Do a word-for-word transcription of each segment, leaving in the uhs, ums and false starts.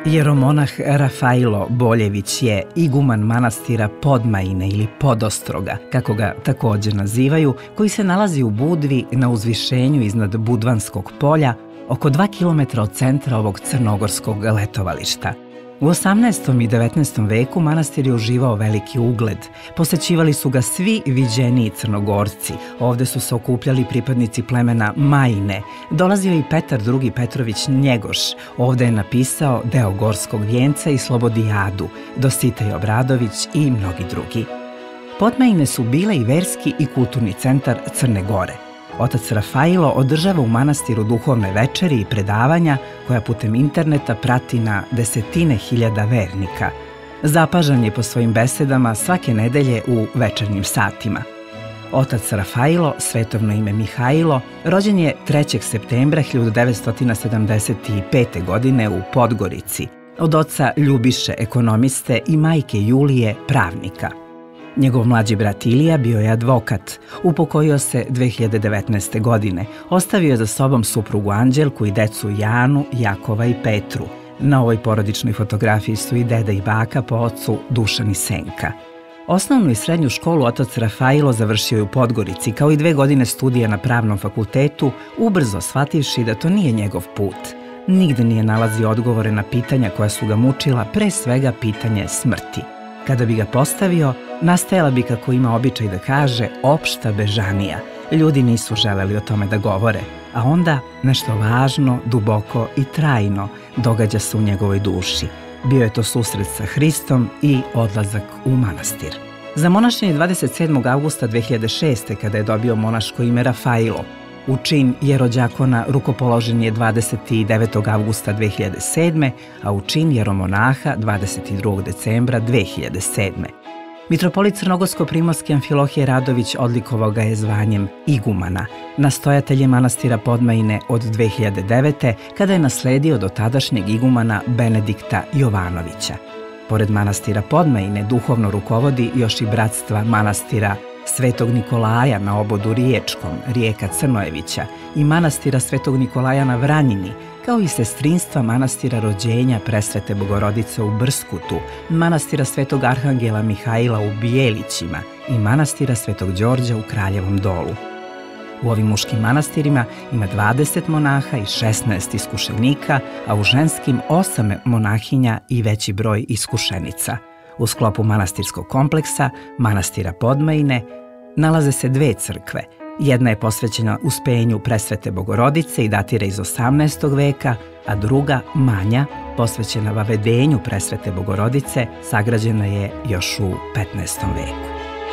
Jeromonah Rafailo Boljević je iguman manastira Podmajine ili Podostroga, kako ga također nazivaju, koji se nalazi u Budvi na uzvišenju iznad Budvanskog polja, oko dva kilometra od centra ovog crnogorskog letovališta. U osamnaestom i devetnaestom veku manastir je uživao veliki ugled. Posećivali su ga svi viđeniji Crnogorci. Ovde su se okupljali pripadnici plemena Majine. Dolazio i Petar drugi Petrović Njegoš. Ovde je napisao deo Gorskog vijenca i Slobodijadu, Dositej Obradović i mnogi drugi. Podmajine su bile i verski i kulturni centar Crne Gore. Otac Rafailo održava u manastiru duhovne večeri i predavanja koja putem interneta prati na desetine hiljada vernika. Zapažan je po svojim besedama svake nedelje u večernjim satima. Otac Rafailo, svetovno ime Mihajlo, rođen je trećeg septembra hiljadu devetsto sedamdeset pete. godine u Podgorici, od oca Ljubiše, ekonomiste, i majke Julije, pravnika. Njegov mlađi brat Ilija bio je advokat. Upokojio se dve hiljade devetnaeste. godine. Ostavio je za sobom suprugu Anđelku i decu Janu, Jakova i Petru. Na ovoj porodičnoj fotografiji su i deda i baka po ocu Dušan i Senka. Osnovnu i srednju školu otac Rafailo završio je u Podgorici, kao i dve godine studija na pravnom fakultetu, ubrzo shvativši da to nije njegov put. Nigde nije nalazio odgovore na pitanja koja su ga mučila, pre svega pitanje smrti. Kada bi ga postavio, nastajala bi, kako ima običaj da kaže, opšta bežanija. Ljudi nisu želeli o tome da govore, a onda nešto važno, duboko i trajno događa se u njegovoj duši. Bio je to susret sa Hristom i odlazak u manastir. Za monašenje dvadeset sedmog avgusta dve hiljade šeste. kada je dobio monaško ime Rafailo. U čin jerođakona rukopoložen je dvadeset devetog avgusta dve hiljade sedme. a u čin jeromonaha dvadeset drugog decembra dve hiljade sedme. Mitropolit Crnogorsko-primorski Amfilohije Radović odlikovao ga je zvanjem igumana. Nastojatelj je manastira Podmajine od dve hiljade devete. kada je nasledio do tadašnjeg igumana Benedikta Jovanovića. Pored manastira Podmajine duhovno rukovodi još i bratstva manastira Svetog Nikolaja na obodu Riječkom, rijeka Crnojevića, i manastira Svetog Nikolaja na Vranjini, kao i sestrinstva manastira Rođenja Presvete Bogorodice u Brskutu, manastira Svetog Arhangela Mihajla u Bijelićima i manastira Svetog Đorđa u Kraljevom Dolu. U ovim muškim manastirima ima dvadeset monaha i šesnaest iskušenika, a u ženskim osam monahinja i veći broj iskušenica. U sklopu manastirskog kompleksa, manastira Podmajine, nalaze se dve crkve. Jedna je posvećena uspejenju Presvete Bogorodice i datira iz osamnaestog veka, a druga, manja, posvećena vavedenju Presvete Bogorodice, sagrađena je još u petnaestom veku.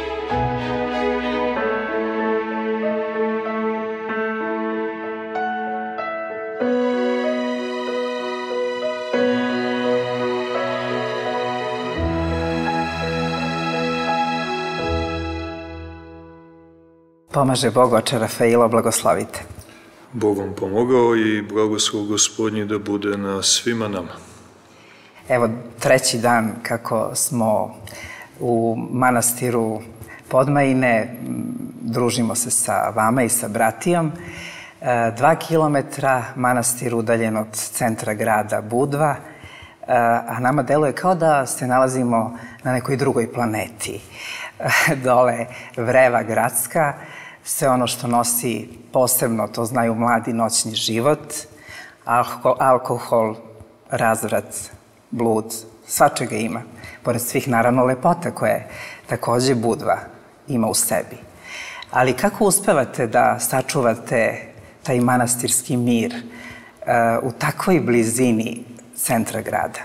Pomaže Bog, oče Rafailo, blagoslovite. Bog vam pomogao i blagoslov Gospodnji da bude na svima nama. Evo, treći dan kako smo u manastiru Podmajine, družimo se sa vama i sa bratijom. Dva kilometra manastir udaljen od centra grada Budva, a nama deluje kao da se nalazimo na nekoj drugoj planeti. Dole vreva gradska, sve ono što nosi posebno, to znaju mladi, noćni život, alkohol, razvrat, blud, svačega ima. Pored svih, naravno, lepota koje takođe Budva ima u sebi. Ali kako uspevate da sačuvate taj manastirski mir u takvoj blizini centra grada?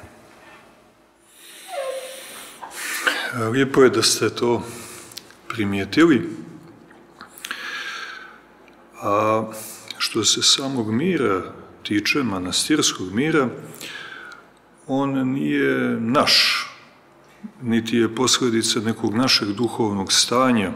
Lijepo je da ste to primijetili. A što se samog mira tiče, manastirskog mira, on nije naš, niti je posljedica nekog našeg duhovnog stanja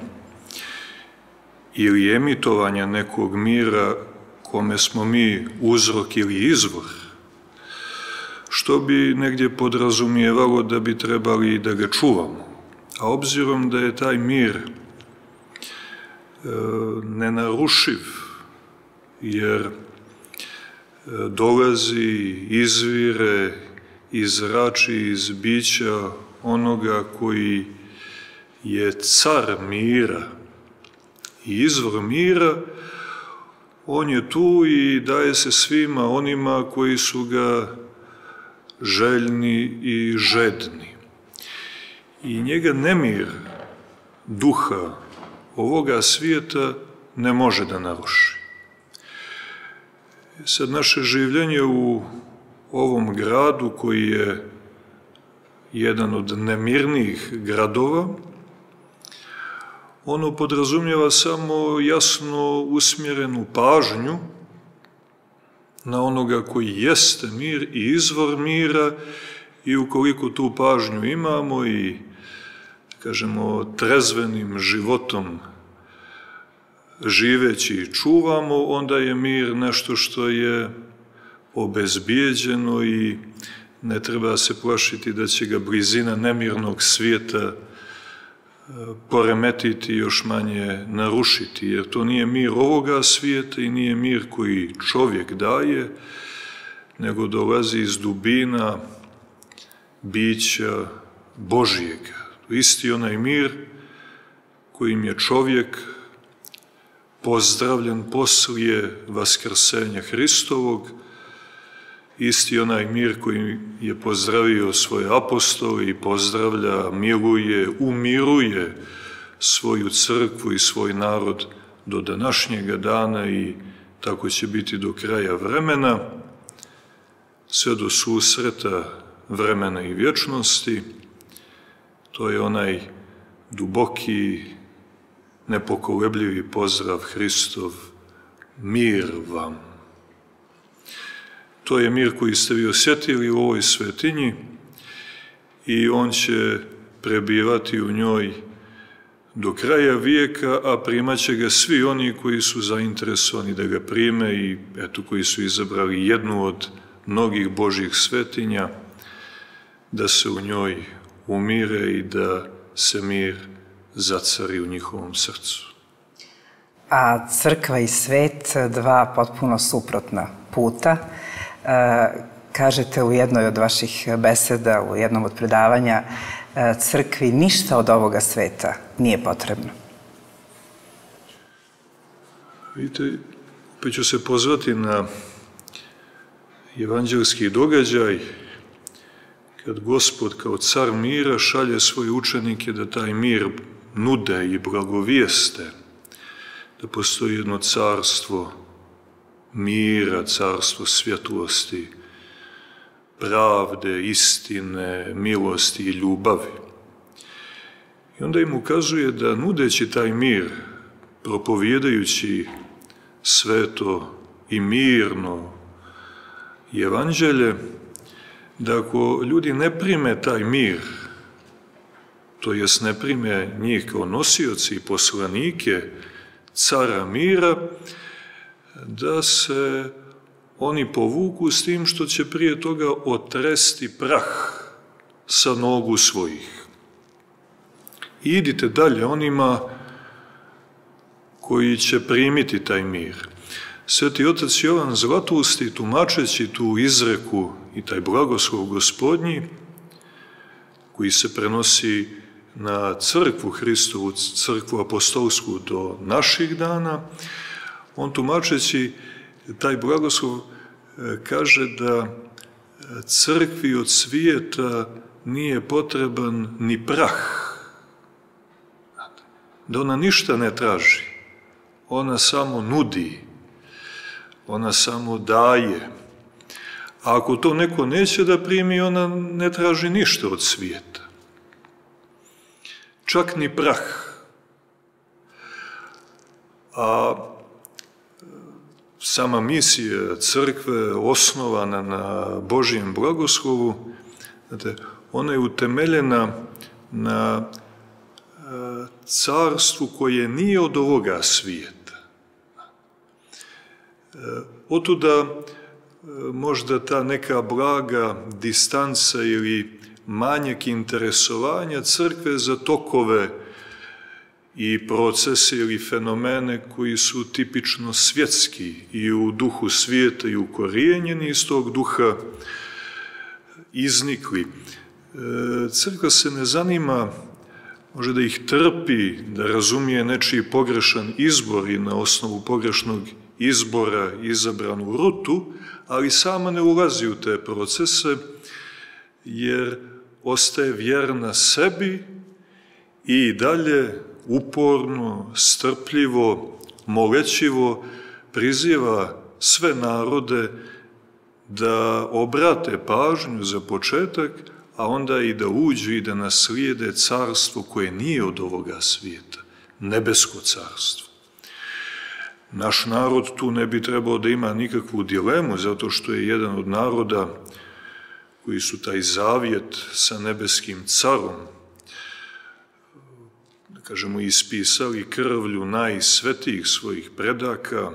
ili emitovanja nekog mira kome smo mi uzrok ili izvor, što bi negdje podrazumijevalo da bi trebali da ga čuvamo. A obzirom da je taj mir e, nenarušiv, jer e, dolazi, izvire izrači iz bića onoga koji je car mira i izvor mira, on je tu i daje se svima onima koji su ga željni i žedni. I njega nemir duha ovoga svijeta ne može da naruši. Sad naše življenje u ovom gradu, koji je jedan od nemirnijih gradova, ono podrazumijeva samo jasno usmjerenu pažnju na onoga koji jeste mir i izvor mira, i ukoliko tu pažnju imamo i, kažemo, trezvenim životom živeći i čuvamo, onda je mir nešto što je obezbijeđeno i ne treba se plašiti da će ga blizina nemirnog svijeta poremetiti, još manje narušiti, jer to nije mir ovoga svijeta i nije mir koji čovjek daje, nego dolazi iz dubina bića Božjega. Isti onaj mir kojim je čovjek pozdravljen poslije vaskrsenja Hristovog, isti onaj mir koji je pozdravio svoje apostole i pozdravlja, miluje, umiruje svoju crkvu i svoj narod do današnjega dana i tako će biti do kraja vremena, sve do susreta vremena i vječnosti. To je onaj duboki, nepokolebljivi pozdrav Hristov: mir vam. To je mir koji ste vi osjetili u ovoj svetinji i on će prebivati u njoj do kraja vijeka, a primat će ga svi oni koji su zainteresovani da ga prime i eto, koji su izabrali jednu od mnogih Božjih svetinja, da se u njoj umire i da se mir zacari u njihovom srcu. A crkva i svet, dva potpuno suprotna puta. Kažete u jednoj od vaših beseda, u jednom od predavanja, crkvi ništa od ovoga sveta nije potrebno. Vidite, opet ću se pozvati na evanđelski događaj, kad Gospod kao car mira šalje svoje učenike da taj mir nude i blagovijeste, da postoji jedno carstvo mira, carstvo svjetlosti, pravde, istine, milosti i ljubavi. I onda im ukazuje da nudeći taj mir, propovijedajući sveto i mirno evanđelje, da ako ljudi ne prime taj mir, to jest ne prime njih kao nosioci i poslanike cara mira, da se oni povuku s tim što će prije toga otresti prah sa nogu svojih. I idite dalje onima koji će primiti taj mir. Sveti otac Jovan Zlatusti, tumačeći tu izreku i taj blagoslov Gospodnji, koji se prenosi na crkvu Hristovu, crkvu apostolsku do naših dana, on tumačeći taj blagoslov kaže da crkvi od svijeta nije potreban ni prah, da ona ništa ne traži, ona samo nudi, ona samo daje. A ako to neko neće da primi, ona ne traži ništa od svijeta. Čak ni prah. A sama misija crkve, osnovana na Božjem blagoslovu, znate, ona je utemeljena na carstvu koje nije od ovoga svijeta. Otuda možda ta neka blaga distanca ili manjak interesovanja crkve za tokove i procese ili fenomene koji su tipično svjetski i u duhu svijeta i ukorijenjeni iz tog duha iznikli. Crkva se ne zanima, može da ih trpi, da razumije nečiji pogrešan izbor i na osnovu pogrešnog izbora izabranu rutu, ali sama ne ulazi u te procese, jer ostaje vjerna sebi i dalje uporno, strpljivo, molećivo priziva sve narode da obrate pažnju za početak, a onda i da uđu i da naslijede carstvo koje nije od ovoga svijeta, nebesko carstvo. Naš narod tu ne bi trebao da ima nikakvu dilemu, zato što je jedan od naroda koji su taj zavjet sa nebeskim carom, da kažemo, ispisali krvlju najsvetijih svojih predaka,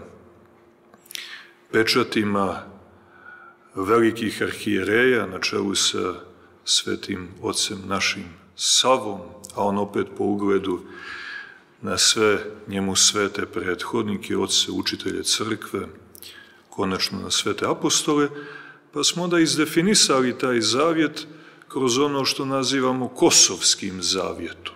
pečatima velikih arhijereja na čelu sa svetim ocem našim Savom, a on opet po ugledu na sve njemu svete prethodnike, oce, učitelje crkve, konačno na svete apostole, pa smo onda izdefinisali taj zavjet kroz ono što nazivamo Kosovskim zavjetom.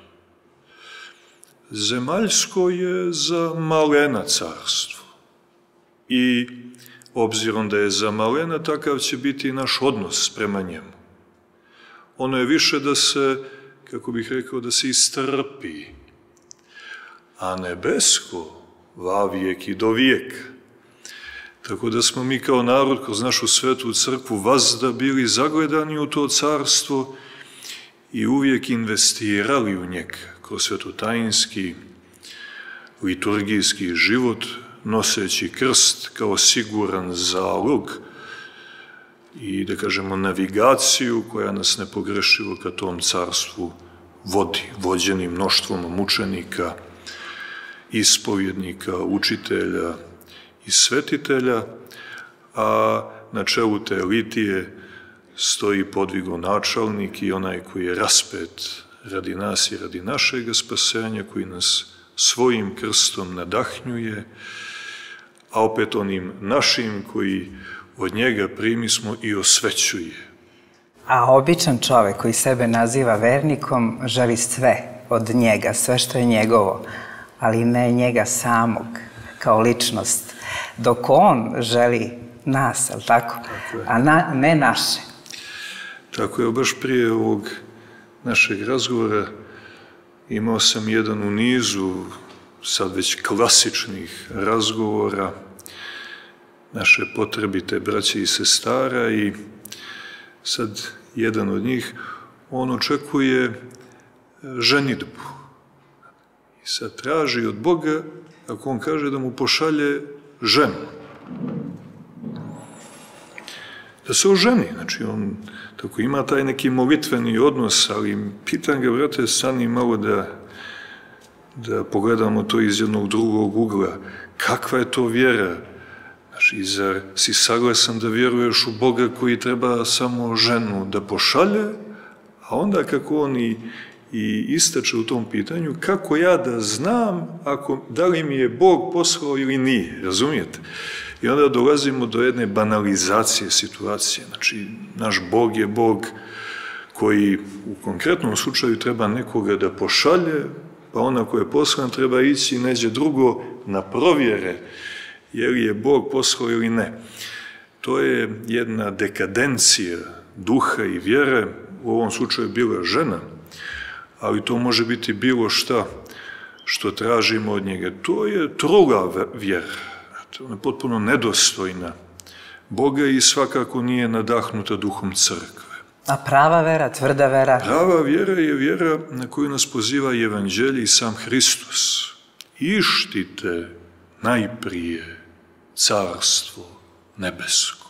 Zemaljsko je za malena carstvo i obzirom da je za malena, takav će biti i naš odnos prema njemu. Ono je više da se, kako bih rekao, da se istrpi, a nebesko vavijek i do vijeka. Tako da smo mi kao narod kroz našu svetu crkvu vazda bili zagledani u to carstvo i uvijek investirali u njega kroz svetotajinski, liturgijski život, noseći krst kao siguran zalog i, da kažemo, navigaciju koja nas nepogrešivo ka tom carstvu vodi, vođeni mnoštvom mučenika, ispovjednika, učitelja i svetitelja, a na čelu te litije stoji podvigonačelnik i onaj koji je raspet radi nas i radi našeg spasenja, koji nas svojim krstom nadahnjuje, a opet onim našim koji od njega primismo i osvećuje. A običan čovek koji sebe naziva vernikom želi sve od njega, sve što je njegovo, ali ne njega samog kao ličnost, dok on želi nas, ali tako, a na, ne naše. Tako je, baš prije ovog našeg razgovora imao sam jedan u nizu sad već klasičnih razgovora naše potrebite braće i sestara i sad jedan od njih, on očekuje ženidbu. I sad traži od Boga, ako on kaže da mu pošalje ženu. Da se oženi, znači on tako ima taj neki molitveni odnos, ali pitan ga, brate, stani malo da, da pogledamo to iz jednog drugog ugla. Kakva je to vjera? Znači, zar si saglasan da vjeruješ u Boga koji treba samo ženu da pošalje, a onda kako on i, i istače u tom pitanju, kako ja da znam ako, da li mi je Bog poslao ili nije, razumijete? I onda dolazimo do jedne banalizacije situacije. Znači, naš Bog je Bog koji u konkretnom slučaju treba nekoga da pošalje, pa ona koja je poslan treba ići neđe drugo na provjere je li je Bog poslao ili ne. To je jedna dekadencija duha i vjere, u ovom slučaju bila žena, ali to može biti bilo šta što tražimo od njega. To je trula vjera. Ona je potpuno nedostojna Boga i svakako nije nadahnuta duhom crkve. A prava vera, tvrda vera? Prava vjera je vjera na koju nas poziva i Evanđelje i sam Hristos. Ištite najprije carstvo nebesko,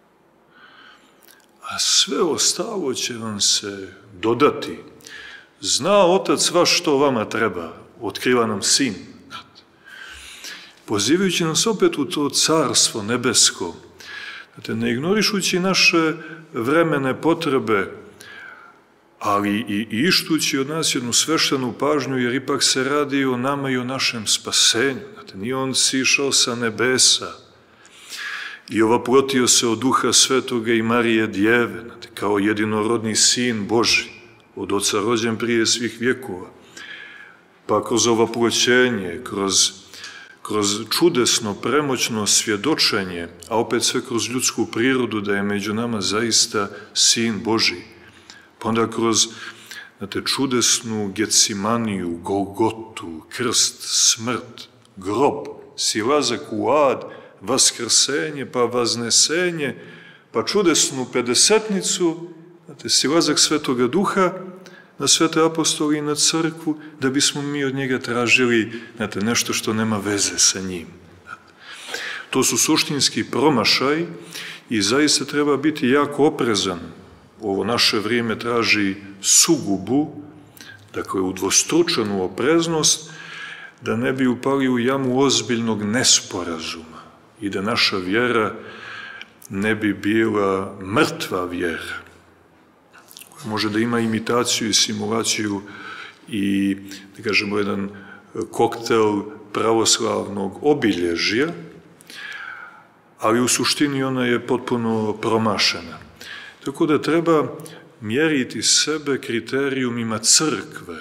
a sve ostalo će vam se dodati. Zna Otac vaš što vama treba, otkriva nam Sin. Pozivajući nas opet u to carstvo nebesko, ne ignorišući naše vremene potrebe, ali i ištući od nas jednu sveštenu pažnju, jer ipak se radi o nama i o našem spasenju. Nije on sišao sa nebesa I ovaprotio se od Duha Svetoga i Marije Djeve, kao jedinorodni sin Boži, od Oca rođen prije svih vjekova. Pa kroz ovaproćenje, kroz, kroz čudesno, premoćno svjedočenje, a opet sve kroz ljudsku prirodu da je među nama zaista sin Boži. Pa onda kroz znate, čudesnu Gecimaniju, Golgotu, krst, smrt, grob, silazak u ad, vaskrsenje, pa vaznesenje, pa čudesnu pedesetnicu, znate, silazak Svetoga Duha na svete apostoli i na crkvu, da bismo mi od njega tražili znate, nešto što nema veze sa njim. To su suštinski promašaj i zaista treba biti jako oprezan. Ovo naše vrijeme traži sugubu, dakle udvostručenu opreznost, da ne bi upali u jamu ozbiljnog nesporazuma i da naša vjera ne bi bila mrtva vjera. Može da ima imitaciju i simulaciju i, da kažemo, jedan koktel pravoslavnog obilježja, ali u suštini ona je potpuno promašena. Tako da treba mjeriti sebe kriterijumima crkve,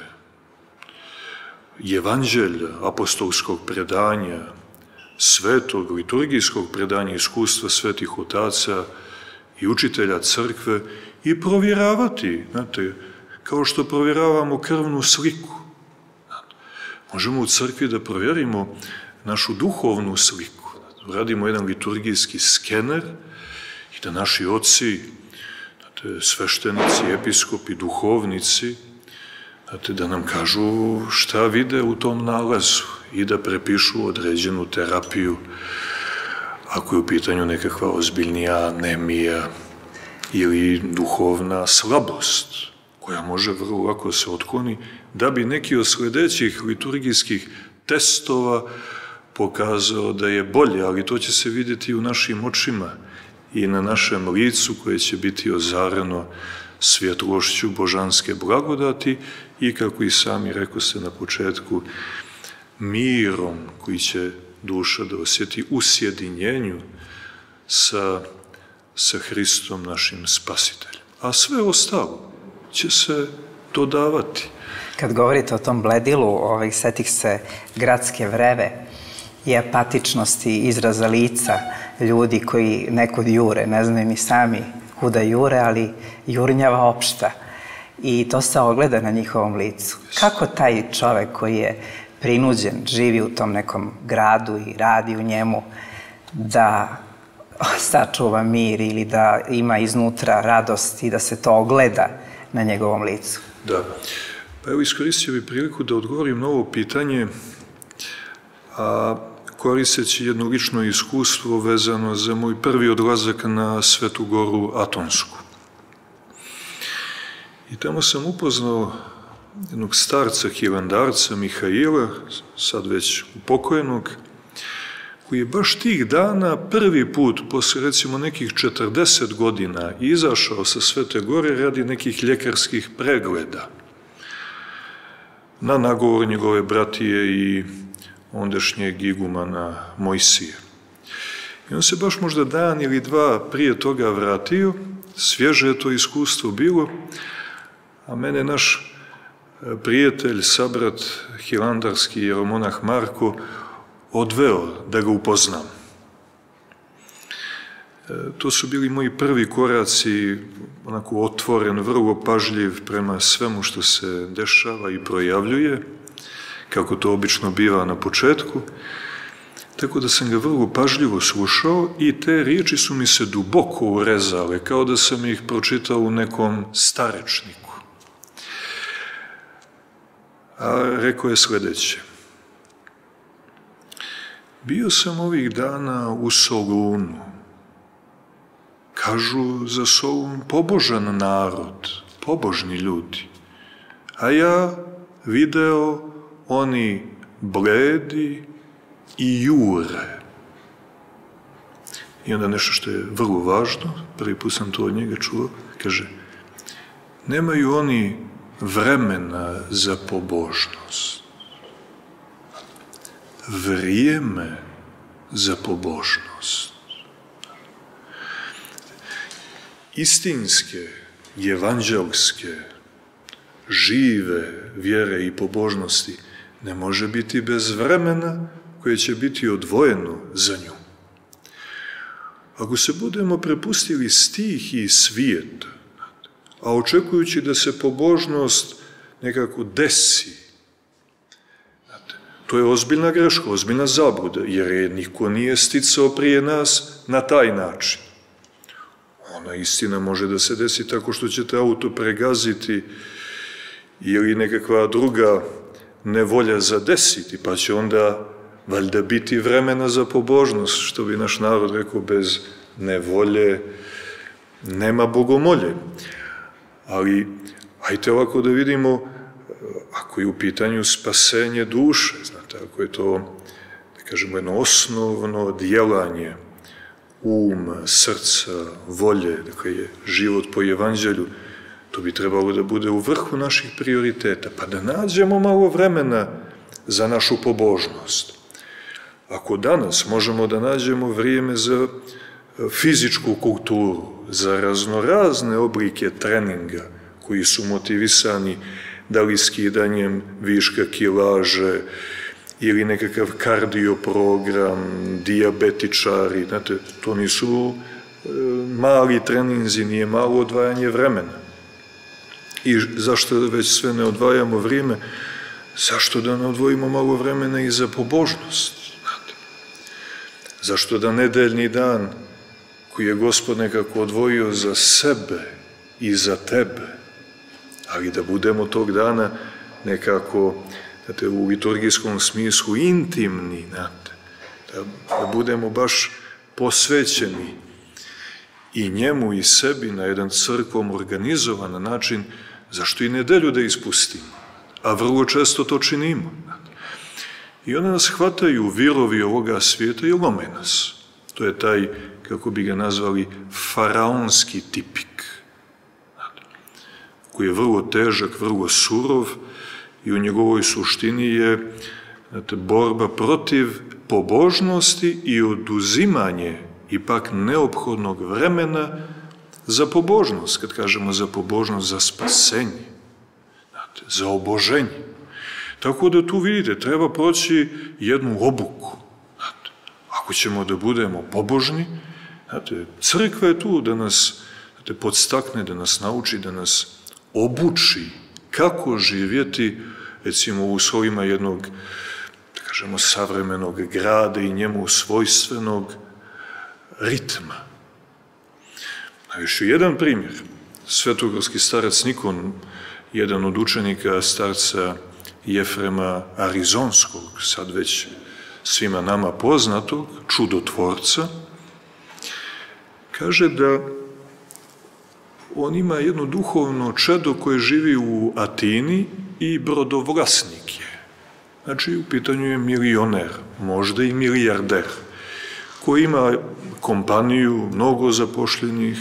evanđelja, apostolskog predanja, svetog, liturgijskog predanja, iskustva svetih otaca i učitelja crkve i provjeravati, znate, kao što provjeravamo krvnu sliku. Možemo u crkvi da provjerimo našu duhovnu sliku. Radimo jedan liturgijski skener i da naši oci, znate, sveštenici, episkopi, duhovnici, znate, da nam kažu šta vide u tom nalazu i da prepišu određenu terapiju ako je u pitanju nekakva ozbiljnija anemija ili duhovna slabost, koja može vrlo lako se otkloni, da bi neki od sljedećih liturgijskih testova pokazao da je bolje, ali to će se vidjeti u našim očima i na našem licu koje će biti ozareno svjetlošću božanske blagodati i, kako i sami rekoste na početku, mirom koji će duša da osjeti u sjedinjenju sa, sa Hristom našim spasiteljem. A sve ostalo će se dodavati. Kad govorite o tom bledilu, ovaj, setih se gradske vreve i apatičnosti izraza lica ljudi koji nekud jure, ne znaju ni sami kuda jure, ali jurnjava opšta. I to se ogleda na njihovom licu. Kako taj čovek koji je prinuđen, živi u tom nekom gradu i radi u njemu, da sačuva mir ili da ima iznutra radost i da se to ogleda na njegovom licu? Da. Pa evo, iskoristio bih priliku da odgovorim na ovo pitanje, a koristeći jedno lično iskustvo vezano za moj prvi odlazak na Svetu Goru Atonsku. I tamo sam upoznao jednog starca hilandarca Mihaila, sad već upokojenog, koji je baš tih dana prvi put, posle recimo nekih četrdeset godina, izašao sa Svete Gore radi nekih ljekarskih pregleda na nagovor njegove bratije i ondašnjeg igumana Mojsije. I on se baš možda dan ili dva prije toga vratio, svježe je to iskustvo bilo, a mene naš prijatelj, sabrat hilandarski jeromonah Marko odveo da ga upoznam. To su bili moji prvi koraci, onako otvoren, vrlo pažljiv prema svemu što se dešava i projavljuje, kako to obično biva na početku, tako da sam ga vrlo pažljivo slušao i te riječi su mi se duboko urezale, kao da sam ih pročitao u nekom starečniku. A rekao je sljedeće: bio sam ovih dana u Solunu. Kažu za Solun pobožan narod, pobožni ljudi. A ja video oni bledi i jure. I onda nešto što je vrlo važno, prvi put sam to od njega čuo, kaže, nemaju oni vremena za pobožnost. Vrijeme za pobožnost. istinske, evanđelske, žive vjere i pobožnosti ne može biti bez vremena koje će biti odvojeno za nju. Ako se budemo prepustili stihiji svijeta, a očekujući da se pobožnost nekako desi, to je ozbiljna greška, ozbiljna zabluda, jer je niko nije sticao prije nas na taj način. Ona istina može da se desi tako što ćete auto pregaziti ili nekakva druga nevolja zadesiti, pa će onda valjda biti vremena za pobožnost, što bi naš narod rekao, bez nevolje nema bogomolje. Ali, hajte ovako da vidimo, ako je u pitanju spasenje duše, znate, ako je to, da kažemo, jedno osnovno djelanje uma, srca, volje, dakle je život po evanđelju, to bi trebalo da bude u vrhu naših prioriteta, pa da nađemo malo vremena za našu pobožnost. Ako danas možemo da nađemo vrijeme za fizičku kulturu, za raznorazne oblike treninga koji su motivisani da li skidanjem viška kilaže ili nekakav kardio program, dijabetičari, znate, to nisu mali treninzi, nije malo odvajanje vremena. I zašto već sve ne odvajamo vrijeme? Zašto da ne odvojimo malo vremena i za pobožnost? Znate? Zašto da nedeljni dan koji je Gospod nekako odvojio za sebe i za tebe, ali da budemo tog dana nekako, znate, u liturgijskom smislu intimni, znate, da, da budemo baš posvećeni i njemu i sebi na jedan crkvom organizovan način, zašto i nedelju da ispustimo, a vrlo često to činimo. I onda nas hvataju virovi ovoga svijeta i lome nas. To je taj, kako bi ga nazvali, faraonski tipik, koji je vrlo težak, vrlo surov i u njegovoj suštini je, znate, borba protiv pobožnosti i oduzimanje ipak neophodnog vremena za pobožnost, kad kažemo za pobožnost, za spasenje, znate, za oboženje. Tako da tu vidite, treba proći jednu obuku. Znate, ako ćemo da budemo pobožni, znate, crkva je tu da nas, znate, podstakne, da nas nauči, da nas obuči kako živjeti, recimo, u uslovima jednog, da kažemo, savremenog grada i njemu svojstvenog ritma. A još jedan primjer. Svetogorski starac Nikon, jedan od učenika starca Jefrema Arizonskog, sad već svima nama poznatog, čudotvorca, kaže da on ima jedno duhovno čedo koje živi u Atini i brodovlasnik je. Znači, u pitanju je milioner, možda i milijarder, koji ima kompaniju, mnogo zapošljenih.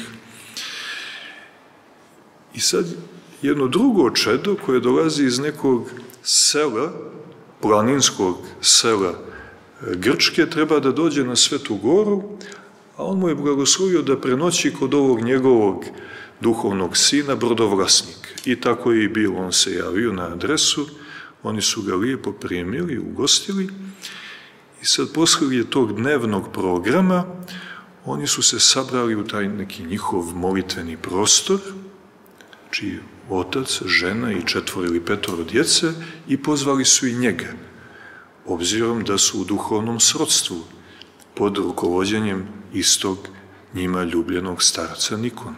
I sad jedno drugo čedo koje dolazi iz nekog sela, planinskog sela Grčke, treba da dođe na Svetu Goru, a on mu je blagoslovio da prenoći kod ovog njegovog duhovnog sina, brodovlasnik. I tako je i bilo, on se javio na adresu, oni su ga lijepo primili, ugostili i sad poslije tog dnevnog programa oni su se sabrali u taj neki njihov molitveni prostor, čiji otac, žena i četvoro ili petoro djece, i pozvali su i njega, obzirom da su u duhovnom srodstvu pod rukovođenjem istog njima ljubljenog starca Nikona.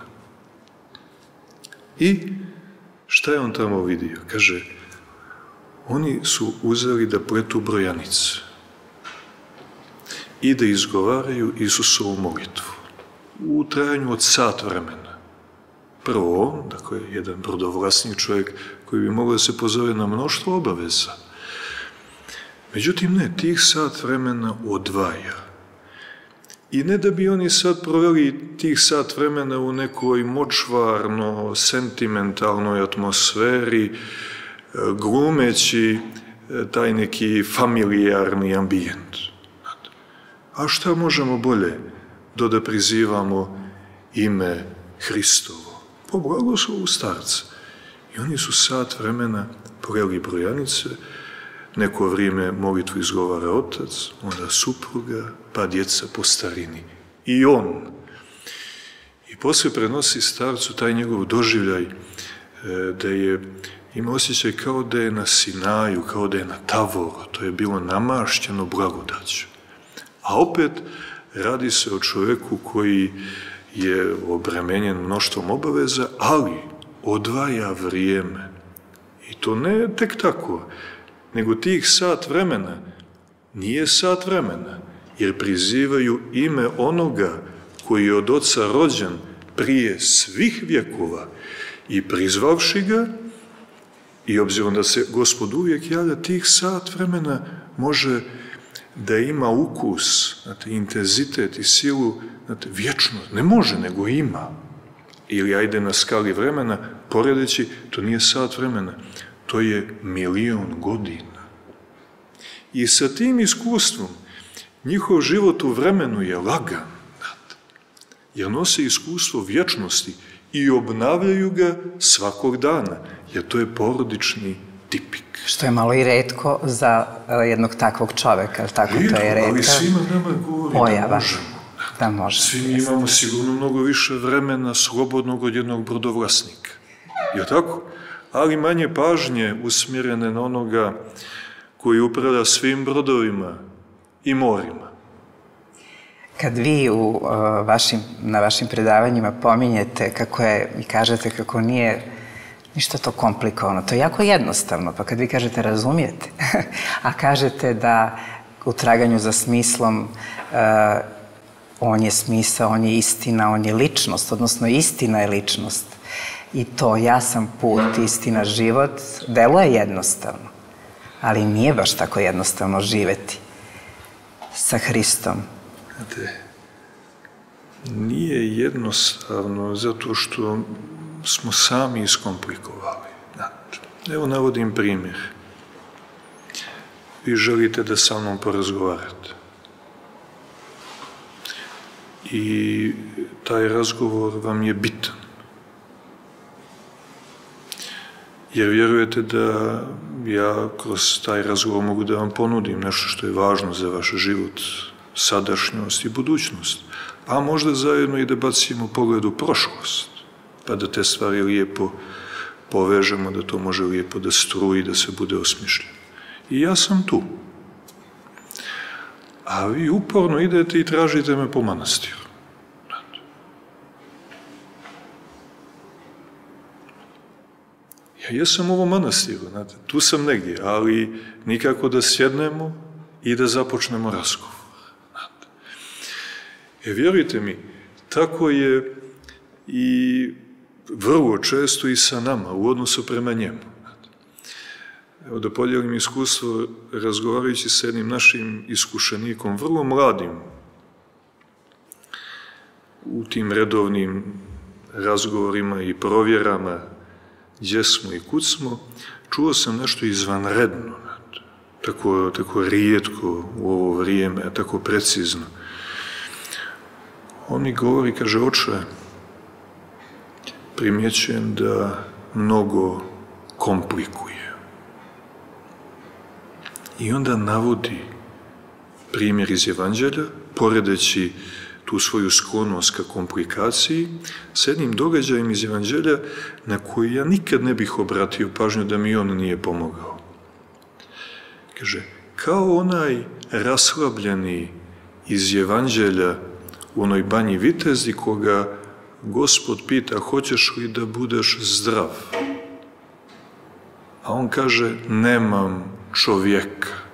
I šta je on tamo vidio? Kaže, oni su uzeli da pletu brojanice i da izgovaraju Isusovu molitvu u trajanju od sat vremena. Prvo, dakle, jedan brodovlasnik čovjek koji bi mogao da se pozove na mnoštvo obaveza. Međutim, ne, tih sat vremena odvaja. I ne da bi oni sad proveli tih sat vremena u nekoj močvarno, sentimentalnoj atmosferi, glumeći taj neki familijarni ambijent. A šta možemo bolje do da prizivamo ime Hristovo, po blagoslovu starca. I oni su sat vremena pojeli brojanice, neko vrijeme molitvu izgovara otac, onda supruga, pa djeca po starini. I on. I poslije prenosi starcu taj njegov doživljaj da je ima osjećaj kao da je na Sinaju, kao da je na Tavoru, to je bilo namašćeno blagodaću. A opet radi se o čovjeku koji je obremenjen mnoštvom obaveza, ali odvaja vrijeme. I to ne tek tako, nego tih sat vremena nije sat vremena, jer prizivaju ime onoga koji je od oca rođen prije svih vjekova i prizvavši ga, i obzirom da se Gospod uvijek javlja, tih sat vremena može da ima ukus, znate, intenzitet i silu, znate, vječnost. Ne može, nego ima. Ili ajde na skali vremena, poredeći, to nije sat vremena, to je milion godina. I sa tim iskustvom njihov život u vremenu je lagan, znate, jer nose iskustvo vječnosti i obnavljaju ga svakog dana, jer to je porodični tipik. Što je malo i retko za jednog takvog čoveka, tako to je retka ali svima nama govori pojava. Da možemo. Da možemo. Svi mi imamo sigurno mnogo više vremena slobodnog od jednog brodovlasnika. Je tako? Ali manje pažnje usmjerene na onoga koji upravlja svim brodovima i morima. Kad vi u, uh, vašim, na vašim predavanjima pominjete kako je, i kažete kako nije ništa to komplikovano, to je jako jednostavno, pa kad vi kažete razumijete, a kažete da u traganju za smislom uh, on je smisao, on je istina, on je ličnost, odnosno istina je ličnost. I to ja sam put, istina, život, deluje jednostavno, ali nije baš tako jednostavno živeti sa Hristom. Znate, nije jednostavno zato što smo sami iskomplikovali. Znači, evo navodim primjer. Vi želite da sa mnom porazgovarate. I taj razgovor vam je bitan. Jer vjerujete da ja kroz taj razgovor mogu da vam ponudim nešto što je važno za vaš život, sadašnjost i budućnost. A možda zajedno i da bacimo pogled u prošlost, pa da te stvari lijepo povežemo, da to može lijepo da struji, da se bude osmišljeno. I ja sam tu. A vi uporno idete i tražite me po manastiru. Ja jesam u ovom manastiru, znate, tu sam negdje, ali nikako da sjednemo i da započnemo razgovor. Znate. E, vjerujte mi, tako je i vrlo često i sa nama, u odnosu prema njemu. Znate. Evo da podijelim iskustvo, razgovarajući s jednim našim iskušenikom, vrlo mladim, u tim redovnim razgovorima i provjerama, gdje smo i kud smo, čuo sam nešto izvanredno, tako, tako rijetko u ovo vrijeme, tako precizno. On mi govori, kaže, oče, primjećujem da mnogo komplikuje. I onda navodi primjer iz Evanđelja, poredeći tu svoju sklonost ka komplikaciji, s jednim događajem iz Evanđelja na koji ja nikad ne bih obratio pažnju da mi on nije pomogao. Kaže, kao onaj raslabljeni iz Evanđelja u onoj banji Vitezi koga Gospod pita, hoćeš li da budeš zdrav? A on kaže, nemam čovjeka.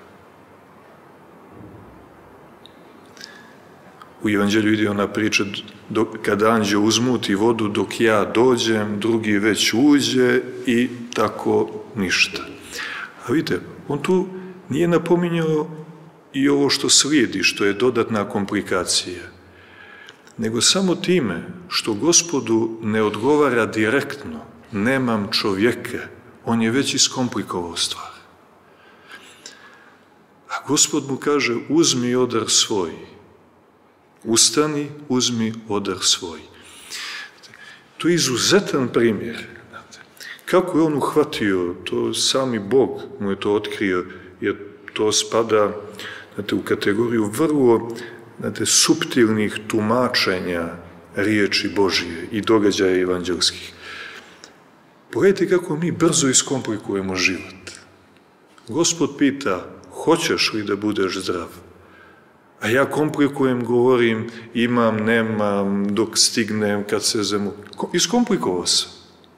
U Evanđelju ide ona priča, kada anđeo uzmuti vodu dok ja dođem, drugi već uđe i tako ništa. A vidite, on tu nije napominjao i ovo što slijedi, što je dodatna komplikacija, nego samo time što Gospodu ne odgovara direktno, nemam čovjeka, on je već iskomplikovao stvar. A Gospod mu kaže, uzmi odar svoj, ustani, uzmi odar svoj. To je izuzetan primjer. Znate. Kako je on uhvatio, to sami Bog mu je to otkrio, jer to spada, znate, u kategoriju vrlo, znate, suptilnih tumačenja riječi Božije i događaja evanđelskih. Pogledajte kako mi brzo iskomplikujemo život. Gospod pita, hoćeš li da budeš zdrav? A ja komplikujem, govorim, imam, nemam, dok stignem, kad se zemu... Iskomplikovao sam.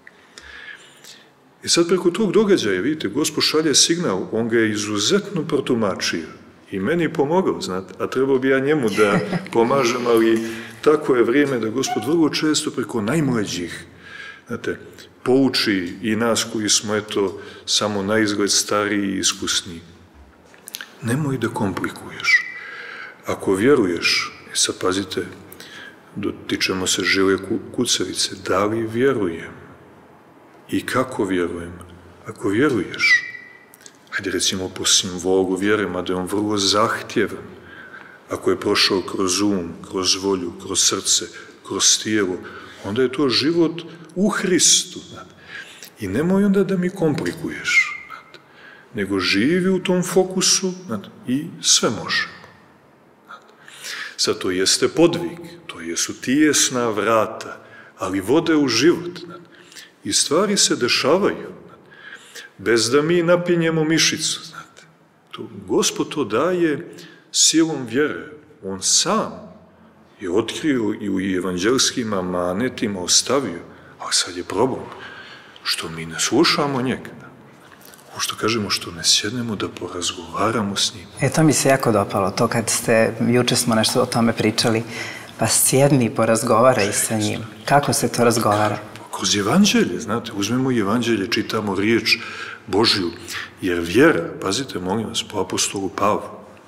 I sad preko tog događaja, vidite, Gospod šalje signal, on ga je izuzetno protumačio. I meni je pomogao, znate, a trebao bi ja njemu da pomažem, ali tako je vrijeme da Gospod vrlo često preko najmlađih, znate, pouči i nas koji smo, eto, samo na izgled stariji i iskusniji. Nemoj da komplikuješ. Ako vjeruješ, i sad pazite, dotičemo se žile kucavice, da li vjerujem? I kako vjerujem? Ako vjeruješ, hajde recimo po simbolu vjere, mada je on vrlo zahtjevan, ako je prošao kroz um, kroz volju, kroz srce, kroz tijelo, onda je to život u Hristu. I nemoj onda da mi komplikuješ, nego živi u tom fokusu i sve može. Sad to jeste podvig, to jesu tijesna vrata, ali vode u život. I stvari se dešavaju, bez da mi napinjemo mišicu. To, Gospod to daje silom vjere. On sam je otkrio i u evanđelskim amanetima ostavio, ali sad je problem što mi ne slušamo njega. Ovo što kažemo, što ne sjednemo da porazgovaramo s njim. E, to mi se jako dopalo, to kad ste, juče smo nešto o tome pričali, pa sjedni i porazgovaraj sa njim. Kako se to razgovara? Kroz evanđelje, znate, uzmemo evanđelje, čitamo riječ Božju, jer vjera, pazite, molim vas, po apostolu Pavlu,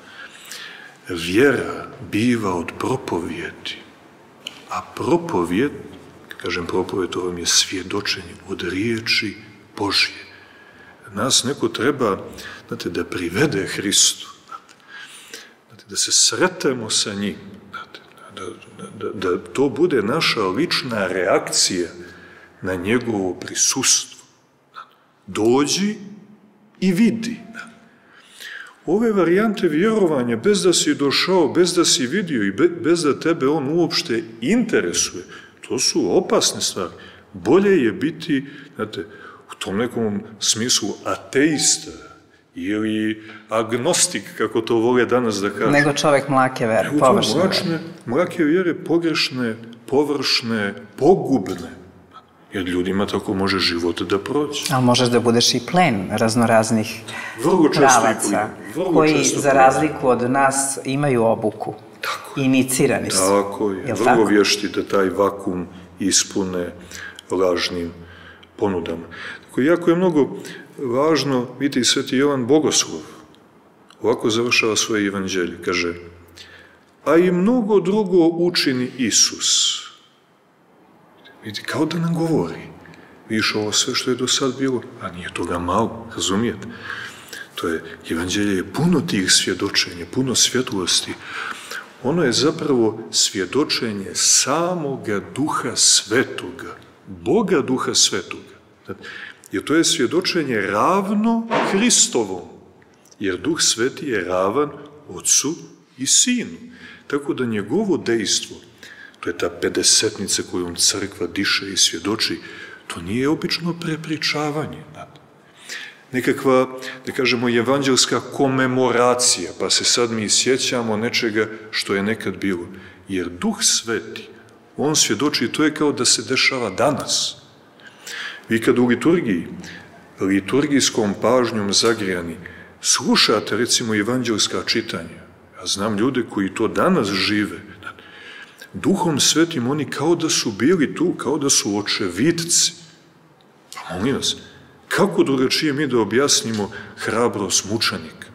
vjera biva od propovjedi, a propovjed, kažem propovjed, to vam je svjedočenje od riječi Božje. Nas neko treba, znate, da privede Hristu, znate, da se sretemo sa njim, znate, da, da, da, da to bude naša lična reakcija na njegovo prisustvo. Dođi i vidi. Ove varijante vjerovanja, bez da si došao, bez da si vidio i bez da tebe on uopšte interesuje, to su opasne stvari. Bolje je biti, znate, u tom nekom smislu ateista ili agnostik, kako to vole danas da kažu. Nego čovjek mlake vere, površne vere. Mlake vjere, pogrešne, površne, pogubne. Jer ljudima tako može život da prođe. Ali možeš da budeš i plen raznoraznih pravaca, koji za razliku od nas imaju obuku. Tako je. Inicirani su. Tako je. Vrlo tako? Vješti da taj vakum ispune lažnim ponudama. Tako jako je mnogo važno, vidite i Sveti Jovan Bogoslov, ovako završava svoje evanđelje, kaže, a i mnogo drugo učini Isus. Vidite, kao da nam govori, vidiš ovo sve što je do sad bilo, a nije toga malo, razumijete? To je, evanđelje je puno tih svjedočenja, puno svjetlosti. Ono je zapravo svjedočenje samoga Duha Svetoga, Boga Duha Svetoga. Jer to je svjedočenje ravno Hristovom, jer Duh Sveti je ravan Otcu i Sinu. Tako da njegovo dejstvo, to je ta pedesetnica kojom crkva diše i svjedoči, to nije obično prepričavanje. Nekakva, da kažemo, evanđelska komemoracija, pa se sad mi sjećamo nečega što je nekad bilo. Jer Duh Sveti, on svjedoči, to je kao da se dešava danas. Vi kad u liturgiji, liturgijskom pažnjom zagrijani, slušate, recimo, evanđelska čitanja, ja znam ljude koji to danas žive, Duhom Svetim oni kao da su bili tu, kao da su očevidci. Pa molim vas, kako drugačije mi da objasnimo hrabrost mučenika?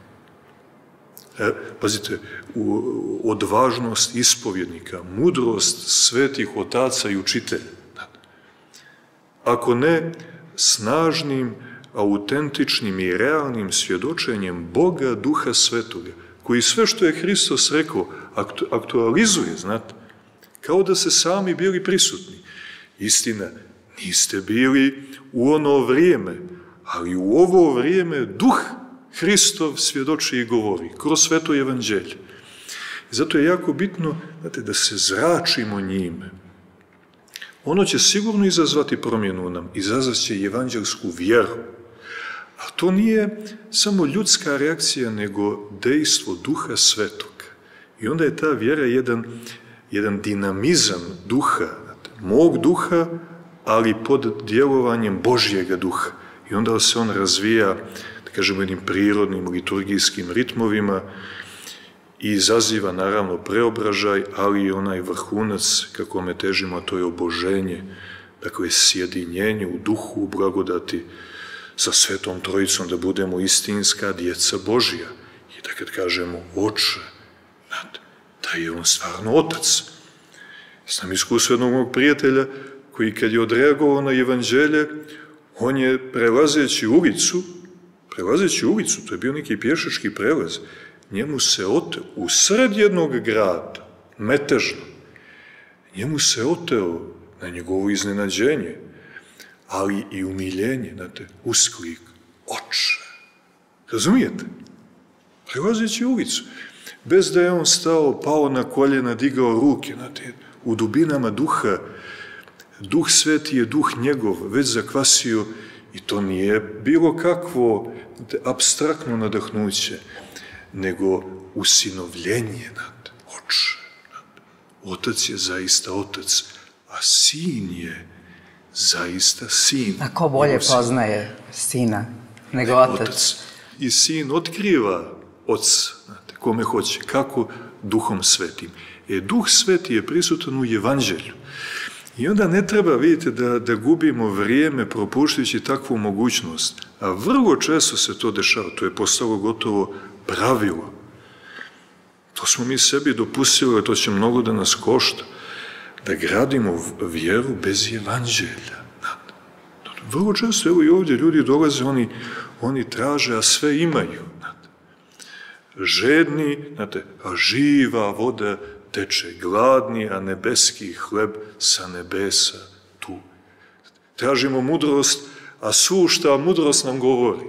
E, pazite, u, odvažnost ispovjednika, mudrost svetih otaca i učitelja. Ako ne snažnim, autentičnim i realnim svjedočenjem Boga Duha Svetoga, koji sve što je Hristos rekao aktualizuje, znate, kao da se sami bili prisutni. Istina, niste bili u ono vrijeme, ali u ovo vrijeme Duh Hristov svjedoči i govori, kroz sveto evanđelje. I zato je jako bitno, znate, da se zračimo njime. Ono će sigurno izazvati promjenu u nam, izazvaće evanđelsku vjeru. A to nije samo ljudska reakcija, nego dejstvo Duha Svetog. I onda je ta vjera jedan, jedan dinamizam duha, znate, mog duha, ali pod djelovanjem Božjega duha. I onda se on razvija, da kažemo, jednim prirodnim liturgijskim ritmovima i izaziva naravno preobražaj, ali i onaj vrhunac kako me težimo, a to je oboženje, dakle sjedinjenje u duhu, u blagodati sa Svetom Trojicom, da budemo istinska djeca Božja. I da kad kažemo Oče, da je on stvarno Otac. Znam iskustvo jednog mog prijatelja koji kad je odreagovao na evanđelje, on je prelazeći ulicu, prelazeći ulicu, to je bio neki pješački prelaz, njemu se oteo, u sred jednog grada, metežno, njemu se oteo na njegovo iznenađenje, ali i umiljenje, znate, usklik, Oče. Razumijete? Prelazeći ulicu, bez da je on stao, pao na koljena, digao ruke, znate, u dubinama duha, Duh Sveti je duh njegov, već zakvasio, i to nije bilo kakvo apstraktno nadahnuće, nego usinovljenje nad Oče. Otac je zaista Otac, a Sin je zaista Sin. A ko bolje poznaje Sina nego Otac? Otac. I Sin otkriva Oca, znate, kome hoće, kako? Duhom Svetim. E, Duh Sveti je prisutan u evanđelju. I onda ne treba, vidite, da, da gubimo vrijeme propuštajući takvu mogućnost. A vrlo često se to dešava, to je postalo gotovo pravilo. To smo mi sebi dopustili, to će mnogo da nas košta, da gradimo vjeru bez evanđelja. Vrlo često, evo i ovdje ljudi dolaze, oni, oni traže, a sve imaju. Žedni, znate, a živa voda teče, gladni, a nebeski hleb sa nebesa tu. Tražimo mudrost, a sušta mudrost nam govori.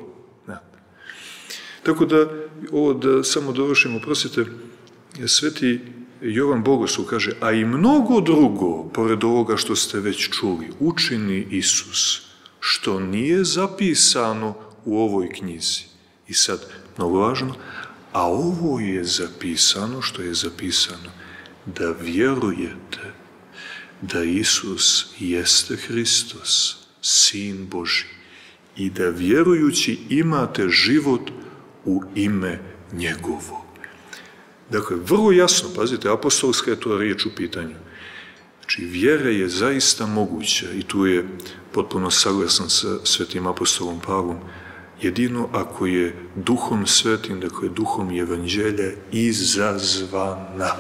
Tako da, ovo da samo dovršimo, prosite, Sveti Jovan Bogoslov kaže, a i mnogo drugo, pored ovoga što ste već čuli, učini Isus, što nije zapisano u ovoj knjizi. I sad, mnogo važno, a ovo je zapisano, što je zapisano, da vjerujete da Isus jeste Hristos, Sin Božji, i da vjerujući imate život u ime njegovo. Dakle, vrlo jasno, pazite, apostolska je to riječ u pitanju. Znači, vjera je zaista moguća, i tu je potpuno saglasan sa svetim apostolom Pavlom, jedino ako je Duhom Svetim, dakle, Duhom evanđelja izazvana.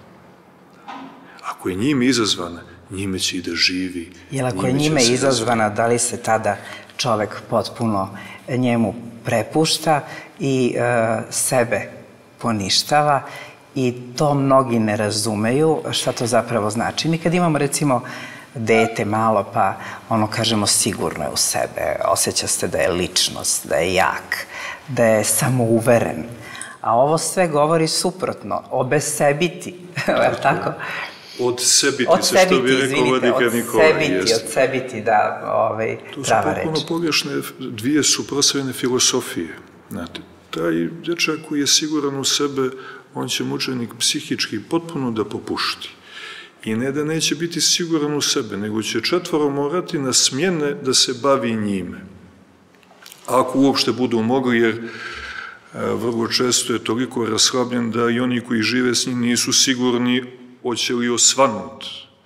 Ako je njime izazvana, njime će i da živi. Jer ako je njime izazvana, da li se tada čovek potpuno njemu prepušta i e, sebe poništava, i to mnogi ne razumeju šta to zapravo znači. Mi kad imamo, recimo, dete malo, pa ono, kažemo, sigurno je u sebe, osjeća se da je ličnost, da je jak, da je samouveren. A ovo sve govori suprotno, obesebiti, je li tako? Odsebiti se, što bi rekao Vladika Nikola. Odsebiti, odsebiti, da, ovaj, prava reč. To su potpuno pogrešne dvije suprotstavljene filosofije. Znate, taj dečak koji je siguran u sebe, on će mučenik psihički potpuno da popušti. I ne da neće biti siguran u sebe, nego će četvoro morati na smjene da se bavi njime. Ako uopšte budu mogli, jer vrlo često je toliko raslabljen da i oni koji žive s njim nisu sigurni hoće li osvanut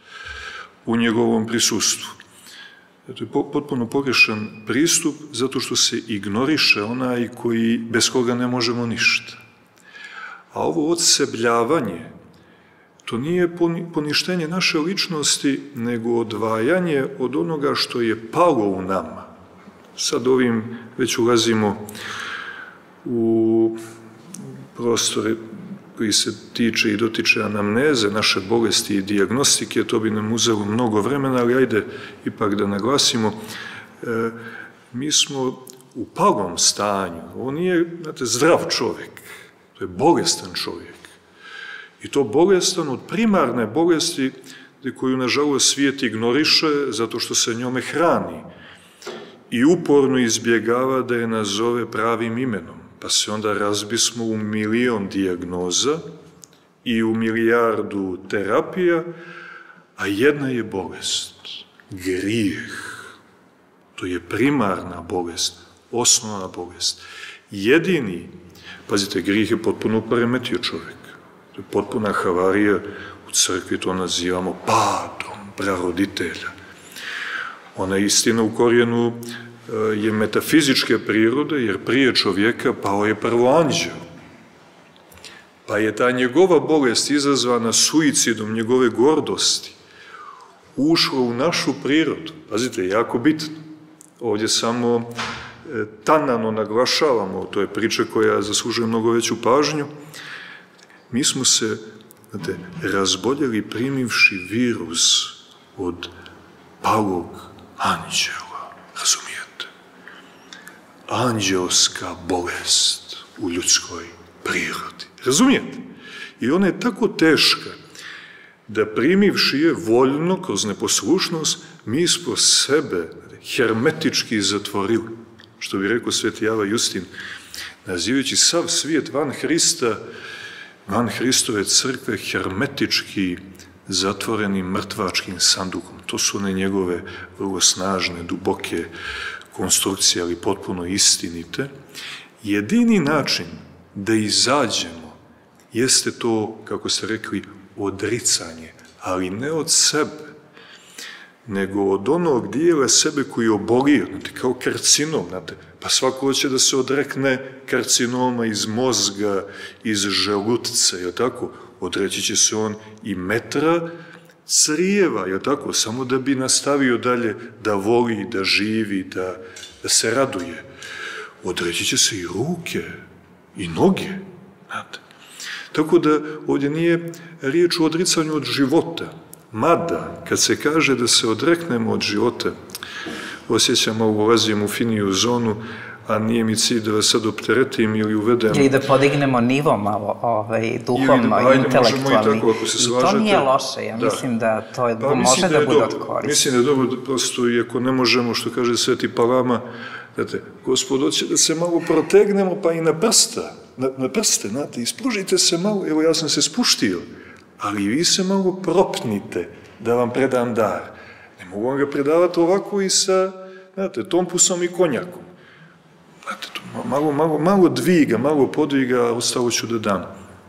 u njegovom prisustvu. To je potpuno pogrešan pristup, zato što se ignoriše onaj koji, bez koga ne možemo ništa. A ovo odsebljavanje, to nije poništenje naše ličnosti, nego odvajanje od onoga što je palo u nama. Sad ovim već ulazimo u prostore koji se tiče i dotiče anamneze naše bolesti i dijagnostike, to bi nam uzelo mnogo vremena, ali ajde ipak da naglasimo, e, mi smo u palom stanju. On nije, znate, zdrav čovjek, to je bolestan čovjek. I to bolestan od primarne bolesti koju, nažalost, svijet ignoriše zato što se njome hrani i uporno izbjegava da je nazove pravim imenom. Pa se onda razbismo u milion dijagnoza i u milijardu terapija, a jedna je bolest, grijeh. To je primarna bolest, osnovna bolest. Jedini, pazite, grijeh je potpuno poremetio čovjek. To je potpuna havarija, u crkvi to nazivamo padom praroditelja. Ona istina u korijenu je metafizičke prirode, jer prije čovjeka pao je prvo anđeo. Pa je ta njegova bolest izazvana suicidom njegove gordosti ušla u našu prirodu. Pazite, jako bitno. Ovdje samo tanano naglašavamo, to je priča koja zaslužuje mnogo veću pažnju. Mi smo se, znate, razboljeli primivši virus od palog anđela, razumijete? Anđelska bolest u ljudskoj prirodi, razumijete? I ona je tako teška da primivši je voljno, kroz neposlušnost, mi smo sebe hermetički zatvorili, što bi rekao sveti Java Justin, nazivajući sav svijet van Hrista, van Hristove crkve hermetički zatvorenim mrtvačkim sandukom. To su one njegove vrlo snažne, duboke konstrukcije, ali potpuno istinite. Jedini način da izađemo jeste to, kako ste rekli, odricanje, ali ne od sebe, nego od onog dijela sebe koji je obolio, znate, kao karcinom, znate, pa svako hoće da se odrekne karcinoma iz mozga, iz želutca, je tako? Odreći će se on i metra crijeva, je tako? Samo da bi nastavio dalje da voli, da živi, da, da se raduje. Odreći će se i ruke, i noge, znate. Tako da ovdje nije riječ o odricanju od života, mada, kad se kaže da se odreknemo od života, osjećam malo ulazim u finiju zonu, a nije mi cilj da vas sad opteretim ili uvedem... Ili da podignemo nivo malo, ovaj, duhovno, ili, ajde, intelektualni. I, tako, I to nije loše, ja da. mislim da to je, pa, može da, da bude od koristi. Mislim da je dobro, da prosto, iako ne možemo, što kaže Sveti Palama, znate, Gospod hoće da se malo protegnemo, pa i na prsta, na, na prste, znate, ispružite se malo, evo ja sam se spuštio, ali vi se malo propnite da vam predam dar. Ne mogu vam ga predavati ovako i sa, znate, tompusom i konjakom. Znate, to malo, malo, malo dviga, malo podviga, a ostalo ću da dam.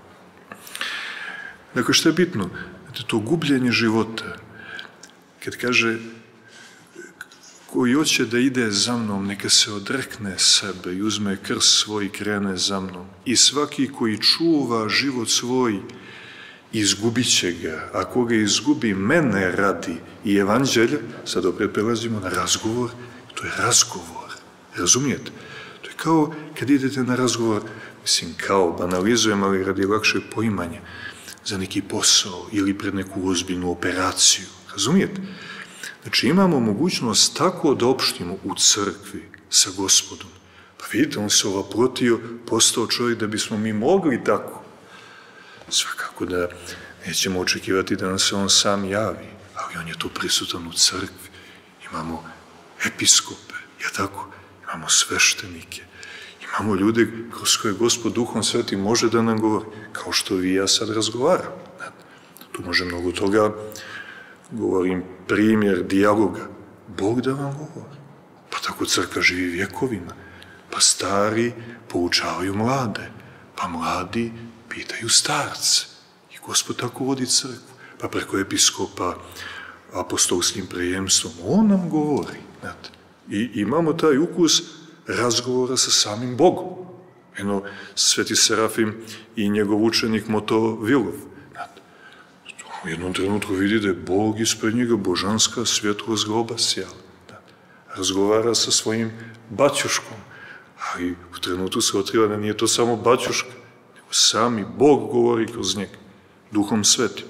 Dakle, što je bitno? Znate, to gubljenje života, kad kaže koji hoće da ide za mnom, neka se odrekne sebe i uzme krst svoj i krene za mnom. I svaki koji čuva život svoj, izgubit će ga. Ako ga izgubi mene radi i evanđelja, sad opet prelazimo na razgovor, to je razgovor, razumijete? To je kao kad idete na razgovor, mislim kao banalizujem, ali radi lakšeg poimanja, za neki posao ili pred neku ozbiljnu operaciju, razumijete? Znači imamo mogućnost tako da opštimo u crkvi sa Gospodom. Pa vidite, on se ovaprotio, postao čovjek da bismo mi mogli tako. Svakako da nećemo očekivati da nam se on sam javi, ali on je tu prisutan u crkvi. Imamo episkope, je tako? Imamo sveštenike, imamo ljude kroz koje Gospod Duhom Svetim može da nam govori, kao što vi i ja sad razgovaram. Tu može mnogo toga, govorim primjer dijaloga. Bog da vam govori. Pa tako crkva živi vjekovima. Pa stari poučavaju mlade, pa mladi pitaju starce. I Gospod tako vodi crkvu. Pa preko episkopa, apostolskim prejemstvom, on nam govori. Znate. I imamo taj ukus razgovora sa samim Bogom. Eno, Sveti Serafim i njegov učenik Motovilov. Znate. U jednom trenutku vidi da je Bog ispred njega, božanska svjetlost ga obasjala. Razgovara sa svojim baćuškom. Ali u trenutku se otkriva da nije to samo baćuška, nego Sami Bog govori kroz njega, Duhom Svetim.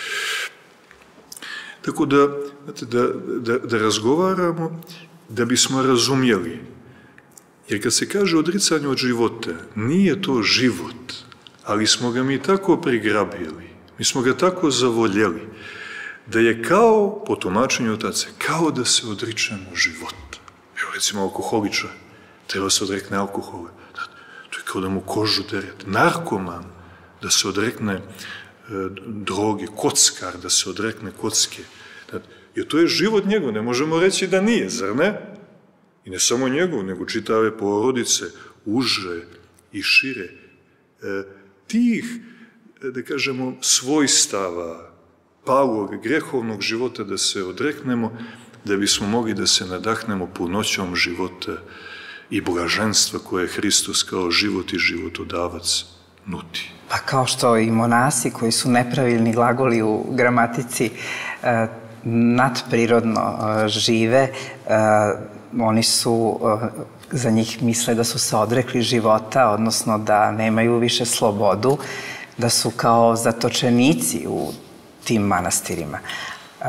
Tako da, da, da, da razgovaramo, da bismo razumjeli. Jer kad se kaže odricanje od života, nije to život, ali smo ga mi tako prigrabili, mi smo ga tako zavoljeli, da je kao, po tumačenju otaca, kao da se odričemo života. Evo recimo alkoholičar, treba se odrekne alkohola. To je kao da mu kožu derete. Narkoman, da se odrekne e, droge, kockar, da se odrekne kocke. Jer to je život njegov, ne možemo reći da nije, zar ne? I ne samo njegov, nego čitave porodice, uže i šire. E, tih, da kažemo, svojstava, palog, grehovnog života da se odreknemo, da bismo mogli da se nadahnemo punoćom života i blaženstva koje Hristos kao život i životodavac nudi. Pa kao što i monasi koji su nepravilni glagoli u gramatici e, nadprirodno e, žive, e, oni su, e, za njih misle da su se odrekli života, odnosno da nemaju više slobodu, da su kao zatočenici u tim manastirima. E,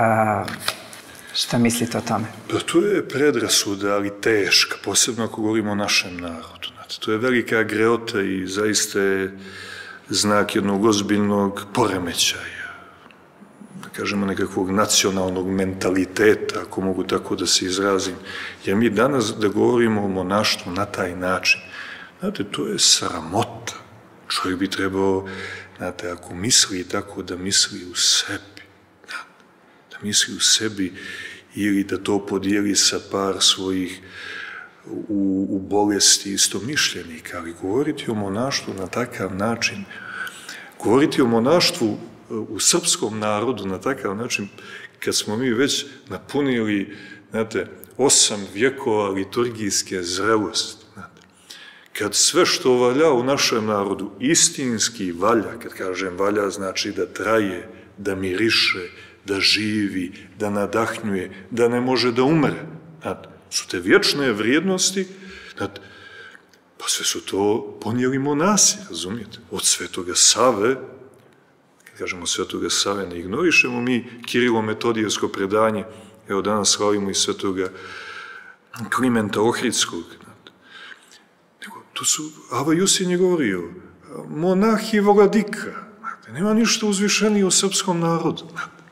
šta mislite o tome? Pa to je predrasuda, ali teška, posebno ako govorimo o našem narodu. Znate, to je velika greota i zaista je znak jednog ozbiljnog poremećaja, da kažemo nekakvog nacionalnog mentaliteta, ako mogu tako da se izrazim. Jer mi danas da govorimo o monaštvu na taj način, znate, to je sramota. Čovjek bi trebao, znate, ako misli tako, da misli u sebi. Da misli u sebi ili da to podijeli sa par svojih u, u bolesti istomišljenika, ali govoriti o monaštvu na takav način, govoriti o monaštvu u srpskom narodu na takav način, kad smo mi već napunili, znate, osam vjekova liturgijske zrelosti, znate, kad sve što valja u našem narodu istinski valja, kad kažem valja, znači da traje, da miriše, da živi, da nadahnjuje, da ne može da umre, znate, su te vječne vrijednosti, znate, pa sve su to ponijeli monasi, razumijete? Od Svetoga Save, kad kažemo Svetoga Save, ne ignorišemo mi Kirilo-metodijevsko predanje, evo danas slavimo i Svetoga Klimenta Ohridskog. Znate. Nego, to su, Ava Jusin je govorio, monah i vladika, znate, nema ništa uzvišenije u srpskom narodu. Znate.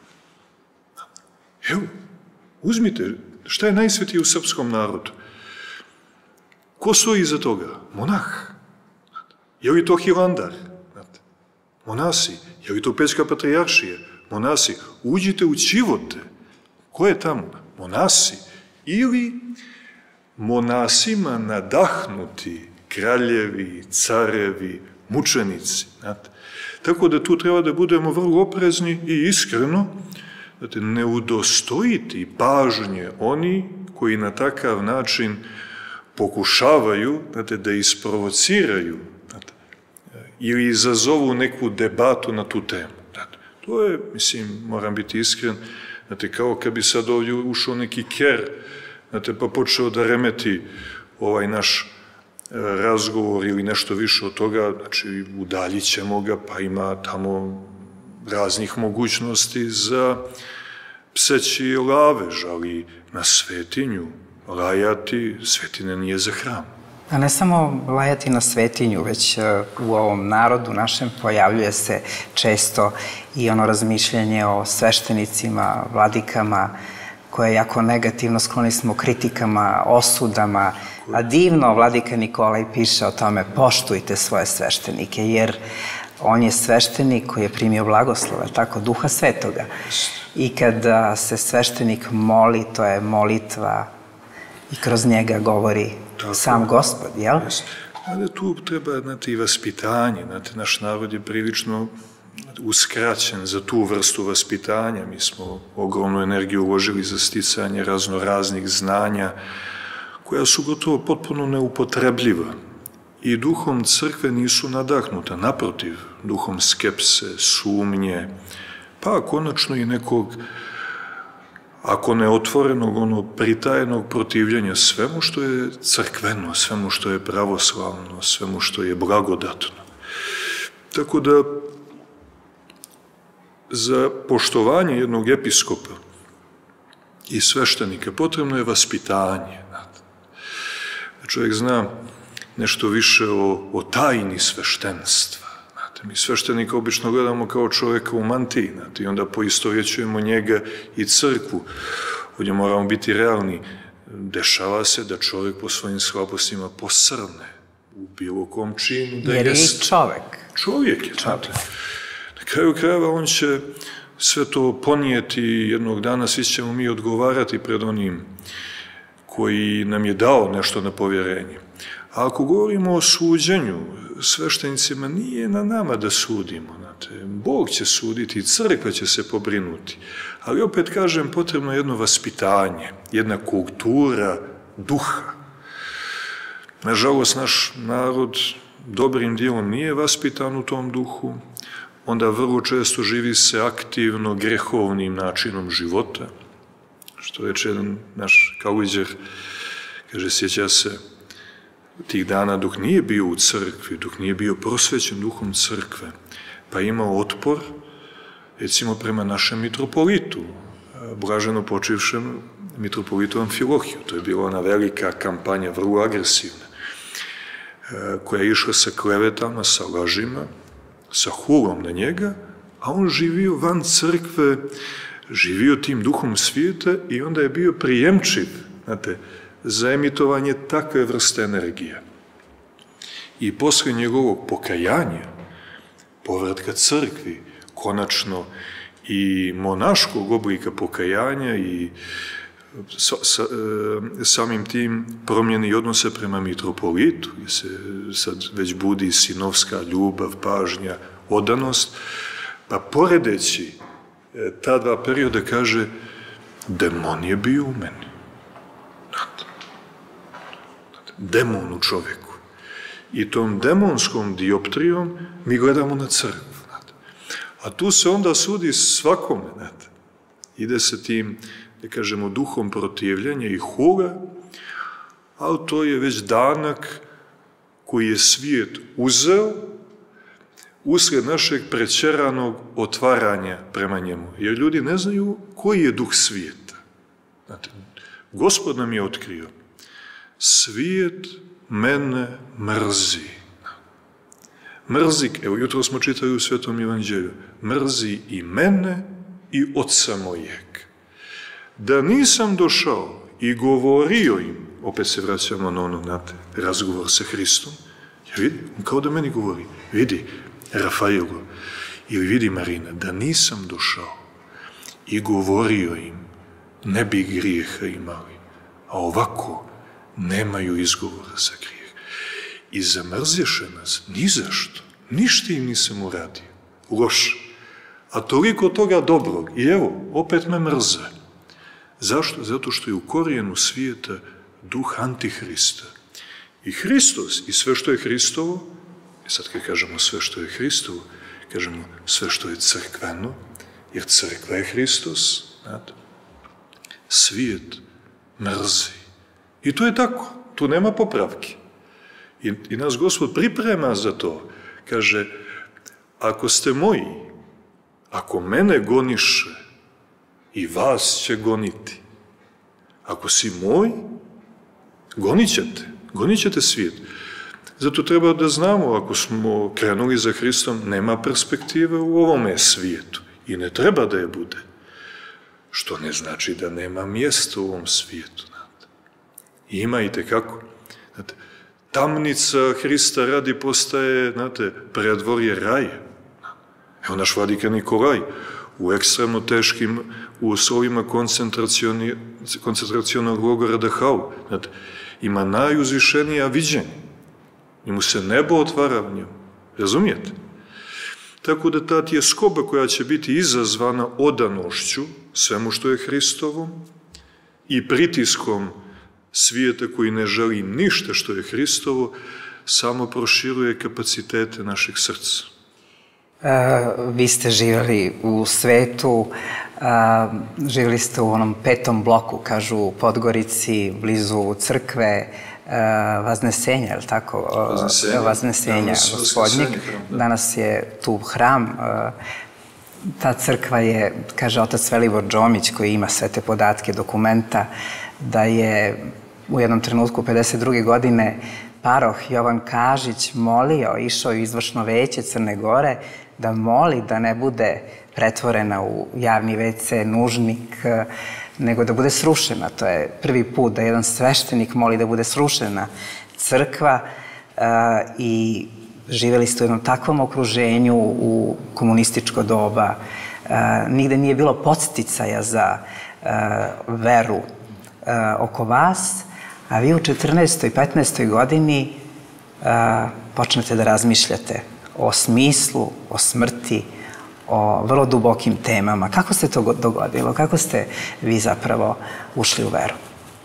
Evo, uzmite, šta je najsvetije u srpskom narodu? Ko stoji iza toga? Monah. Je li to Hilandar? Monasi. Je li to Pećka patrijaršija? Monasi. Uđite u Ćivote. Ko je tamo? Monasi. Ili monasima nadahnuti kraljevi, carevi, mučenici. Tako da tu treba da budemo vrlo oprezni i iskreno, znate, ne udostojiti pažnje oni koji na takav način pokušavaju, znate, da isprovociraju, znate, ili izazovu neku debatu na tu temu. Znate, to je, mislim, moram biti iskren, znate, kao kad bi sad ovdje ušao neki ker, znate, pa počeo da remeti ovaj naš razgovor ili nešto više od toga, znači, udaljit ćemo ga, pa ima tamo raznih mogućnosti za pseći lavež, ali na svetinju lajati, svetina nije za hram. A ne samo lajati na svetinju, već u ovom narodu našem pojavljuje se često i ono razmišljanje o sveštenicima, vladikama, koje je jako negativno, skloni smo kritikama, osudama, a divno vladika Nikolaj piše o tome, poštujte svoje sveštenike, jer on je sveštenik koji je primio blagoslova, tako, Duha Svetoga. I kada se sveštenik moli, to je molitva i kroz njega govori sam Gospod, jel? Ali tu treba, znate, i vaspitanje. Znate, naš narod je prilično uskraćen za tu vrstu vaspitanja. Mi smo ogromnu energiju uložili za sticanje razno raznih znanja, koja su gotovo potpuno neupotrebljiva. I duhom crkve nisu nadahnuta, naprotiv, duhom skepse, sumnje, pa konačno i nekog, ako ne otvorenog, ono pritajenog protivljenja svemu što je crkveno, svemu što je pravoslavno, svemu što je blagodatno. Tako da za poštovanje jednog episkopa i sveštenika potrebno je vaspitanje. Da čovjek zna nešto više o, o tajni sveštenstva. Znate, mi sveštenika obično gledamo kao čovjeka u mantiji, znate, i onda poistovjećujemo njega i crkvu. Ovdje moramo biti realni. Dešava se da čovjek po svojim slabostima posrne u bilo kom činu. Da jer je jest... čovjek. Čovjek je, znate. Na kraju krajeva on će sve to ponijeti jednog dana, svi ćemo mi odgovarati pred onim koji nam je dao nešto na povjerenje. A ako govorimo o suđenju, sveštenicima nije na nama da sudimo. Znate. Bog će suditi i crkva će se pobrinuti. Ali opet kažem, potrebno je jedno vaspitanje, jedna kultura duha. Nažalost, naš narod dobrim dijelom nije vaspitan u tom duhu, onda vrlo često živi se aktivno grehovnim načinom života. Što reče jedan naš kauđer, kaže, sjeća se tih dana dok nije bio u crkvi, dok nije bio prosvećen duhom crkve, pa imao otpor, recimo prema našem mitropolitu, blaženo počivšem mitropolitu Amfilohiju. To je bila ona velika kampanja, vrlo agresivna, koja je išla sa klevetama, sa lažima, sa hulom na njega, a on živio van crkve, živio tim duhom svijeta i onda je bio prijemčiv, znate, za emitovanje takve vrste energije. I posle njegovog pokajanja, povratka crkvi, konačno i monaškog oblika pokajanja i sa, sa, samim tim promjeni odnose prema mitropolitu, gdje se sad već budi sinovska ljubav, pažnja, odanost, pa poredeći ta dva perioda kaže, demon je bio u meni. Demon u čovjeku. I tom demonskom dioptrijom mi gledamo na crkvu. A tu se onda sudi svakome. Ide se tim, da kažemo, duhom protivljenja i huga, ali to je već danak koji je svijet uzeo uslijed našeg prećeranog otvaranja prema njemu. Jer ljudi ne znaju koji je duh svijeta. Znate, Gospod nam je otkrio. Svijet mene mrzi. Mrzi, evo jutro smo čitali u Svetom Evanđelju, mrzi i mene i Oca mojeg. Da nisam došao i govorio im, opet se vraćamo na ono, znate, razgovor sa Hristom, ja vidim, kao da meni govori, vidi, Rafaelo, ili vidi Marina, da nisam došao i govorio im, ne bi grijeha imali, a ovako nemaju izgovora za grijeh. I zamrzješe nas, ni zašto, ništa im nisam uradio, loše, a toliko toga dobrog, i evo, opet me mrze. Zašto? Zato što je u korijenu svijeta duh Antihrista. I Hristos, i sve što je Hristovo, i sad kad kažemo sve što je Hristovo, kažemo sve što je crkveno, jer crkva je Hristos, znate, svijet mrzi. I to je tako, tu nema popravki. I, i nas Gospod priprema za to. Kaže, ako ste moji, ako mene goniše, i vas će goniti. Ako si moj, gonit ćete, gonit ćete svijet. Zato treba da znamo, ako smo krenuli za Hristom, nema perspektive u ovome svijetu. I ne treba da je bude. Što ne znači da nema mjesta u ovom svijetu. Ima i tekako. Znate, tamnica Hrista radi postaje, znate, predvorje raje. Evo naš vladika Nikolaj, u ekstremno teškim uslovima koncentracionog logora Dachau. Znate, ima najuzvišenija viđenja. Njemu se nebo otvara u njemu. Razumijete? Tako da ta tjeskoba koja će biti izazvana odanošću svemu što je Hristovom i pritiskom svijeta koji ne želi ništa što je Hristovo, samo proširuje kapacitete našeg srca. Uh, vi ste živjeli u svetu, uh, živjeli ste u onom petom bloku, kažu u Podgorici, blizu crkve, Vaznesenja, je li tako? Vaznesenja. Vaznesenja, gospodnjik. Danas je tu hram. Ta crkva je, kaže otac Velibor Džomić, koji ima sve te podatke, dokumenta, da je u jednom trenutku pedeset druge godine paroh Jovan Kažić molio, išao u izvršno veće Crne Gore, da moli da ne bude pretvorena u javni ve ce, nužnik, nego da bude srušena. To je prvi put da jedan sveštenik moli da bude srušena crkva i živjeli ste u jednom takvom okruženju u komunističko doba. Nigde nije bilo podsticaja za veru oko vas, a vi u četrnaestoj, petnaestoj godini počnete da razmišljate o smislu, o smrti, o vrlo dubokim temama. Kako se to dogodilo? Kako ste vi zapravo ušli u veru?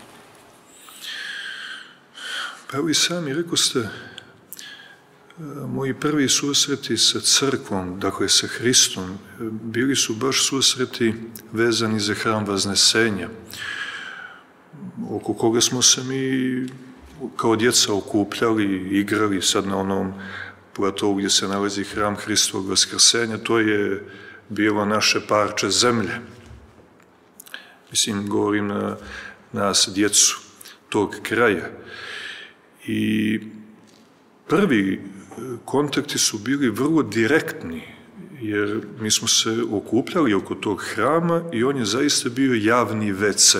Pa vi sami rekao ste, moji prvi susreti sa crkvom, dakle sa Hristom, bili su baš susreti vezani za hram Vaznesenja, oko koga smo se mi kao djeca okupljali, igrali sad na onom platovu gdje se nalazi hram Hristovog Vaskrsenja. To je bilo naše parče zemlje. Mislim, govorim na nas, djecu tog kraja. I prvi kontakti su bili vrlo direktni, jer mi smo se okupljali oko tog hrama i on je zaista bio javni ve ce.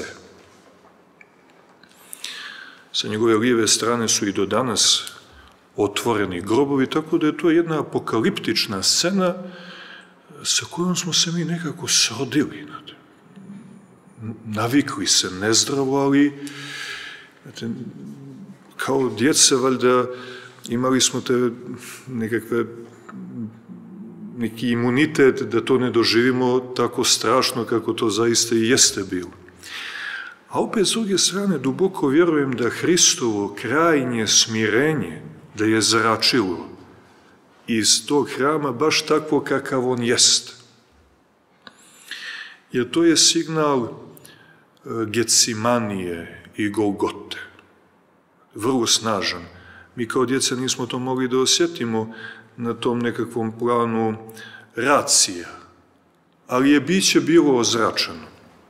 Sa njegove lijeve strane su i do danas otvoreni grobovi, tako da je to jedna apokaliptična scena sa kojom smo se mi nekako srodili. Navikli se nezdravo, ali kao djeca, valjda, imali smo te nekakve, neki imunitet da to ne doživimo tako strašno kako to zaista i jeste bilo. A opet, s druge strane, duboko vjerujem da Hristovo krajnje smirenje, da je zračilo iz tog hrama baš takvo kakav on jest. Jer to je signal Gecimanije i Golgote. Vrlo snažan. Mi kao djeca nismo to mogli da osjetimo na tom nekakvom planu racija, ali je biće bilo ozračeno.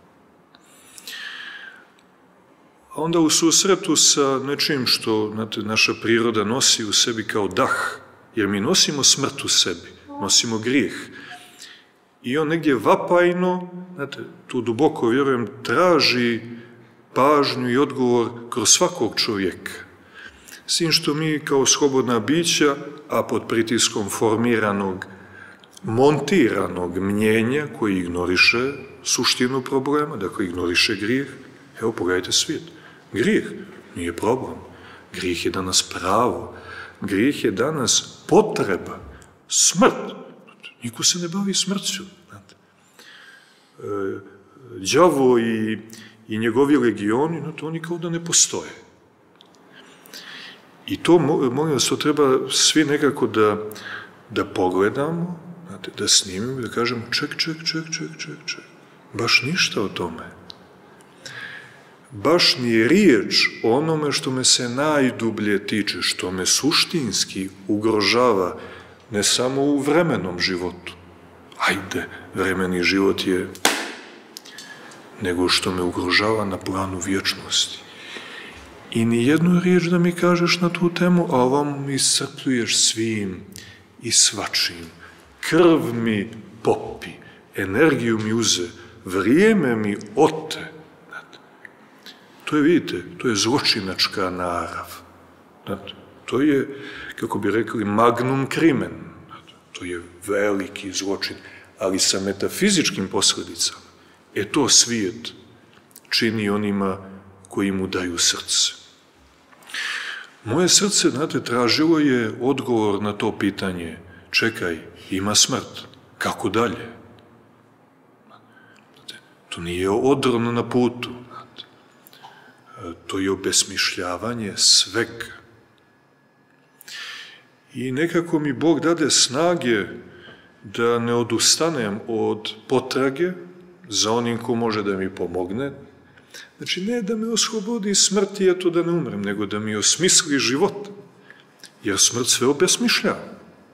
A onda u susretu sa nečim što, znate, naša priroda nosi u sebi kao dah, jer mi nosimo smrt u sebi, nosimo grijeh. I on negdje vapajno, znate, tu duboko vjerujem, traži pažnju i odgovor kroz svakog čovjeka. S tim što mi kao slobodna bića, a pod pritiskom formiranog, montiranog mnjenja koji ignoriše suštinu problema, dakle ignoriše grijeh, evo pogledajte svijet. Grijeh nije problem. Grijeh je danas pravo. Grijeh je danas potreba. Smrt. Niko se ne bavi smrću. Đavo i, i njegovi legioni, to oni kao da ne postoje. I to, molim vas, to treba svi nekako da, da pogledamo, znate, da snimimo i da kažemo ček, ček, ček, ček, ček, ček. Baš ništa o tome. Baš ni riječ o onome što me se najdublje tiče, što me suštinski ugrožava, ne samo u vremenom životu. Ajde, vremeni život je, nego što me ugrožava na planu vječnosti. I ni jednu riječ da mi kažeš na tu temu, a ovom mi iscrpljuješ svim i svačim. Krv mi popi, energiju mi uze, vrijeme mi ote. To je, vidite, to je zločinačka narav. To je, kako bi rekli, magnum crimen. To je veliki zločin, ali sa metafizičkim posljedicama. E to svijet čini onima koji mu daju srce. Moje srce, znate, tražilo je odgovor na to pitanje. Čekaj, ima smrt. Kako dalje? To nije odron na putu. To je obesmišljavanje svega. I nekako mi Bog dade snage da ne odustanem od potrage za onim ko može da mi pomogne, Znači, ne da me oslobodi smrti, eto da ne umrem, nego da mi osmisli život, jer smrt sve obesmišljava.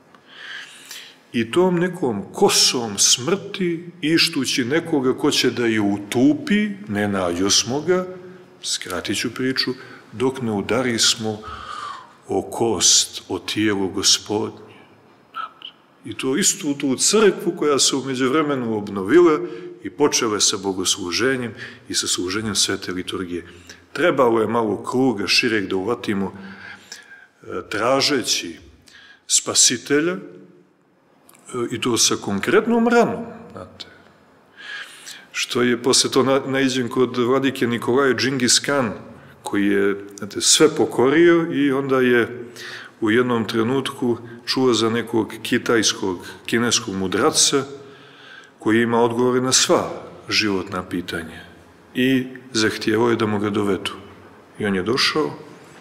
I tom nekom kosom smrti, ištući nekoga ko će da je utupi, ne nađosmo ga, skratit ću priču, dok ne udarismo o kost, o tijelo Gospodnje. I to isto u tu crkvu koja se u međuvremenu obnovila i počela sa bogosluženjem i sa služenjem svete liturgije. Trebalo je malo kruga šireg da uvatimo, tražeći spasitelja, i to sa konkretnom ranom, znate. Što je, posle to naiđen kod vladike Nikolaja Džingis Kan, koji je, znate, sve pokorio i onda je u jednom trenutku čuo za nekog kitajskog, kineskog mudraca koji ima odgovore na sva životna pitanja i zahtijevao je da mu ga dovedu. I on je došao,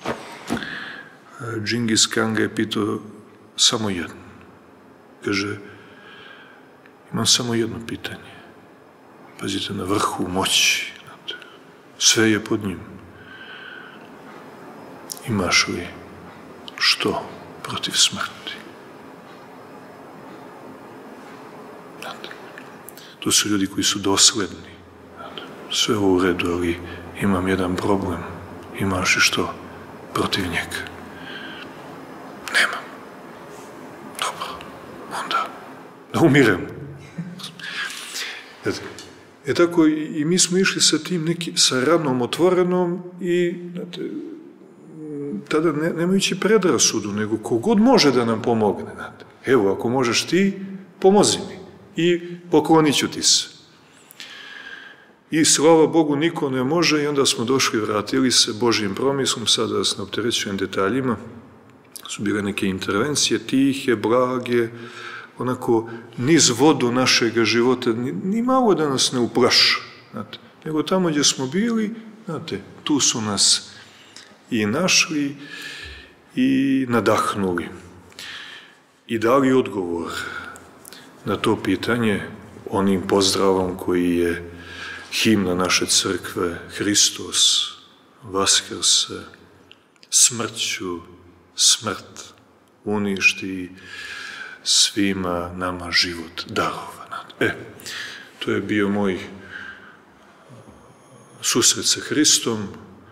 Džingis Kan ga je pitao samo jedno. Kaže, imam samo jedno pitanje. Pazite, na vrhu moći, sve je pod njim. Imaš li što protiv smrti? To su ljudi koji su dosledni. Sve ovo u redu, ali imam jedan problem. Imaš li što protiv njega? Nemam. Dobro, onda da umirem. E tako i mi smo išli sa tim neki, sa ranom otvorenom i znate, tada ne, nemajući predrasudu, nego kogod može da nam pomogne. Znate. Evo, ako možeš ti, pomozi mi i poklonit ću ti se. I slava Bogu, niko ne može i onda smo došli, vratili se Božjim promislom, sada da se ne opterećujem detaljima, su bile neke intervencije, tihe, blage, onako niz vodu našeg života, ni, ni malo da nas ne uplaša, znate, nego tamo gdje smo bili, znate, tu su nas i našli i nadahnuli i dali odgovor na to pitanje onim pozdravom koji je himna naše crkve, Hristos vaskrse, smrću smrt uništi, svima nama život darovan. E, to je bio moj susret sa Hristom,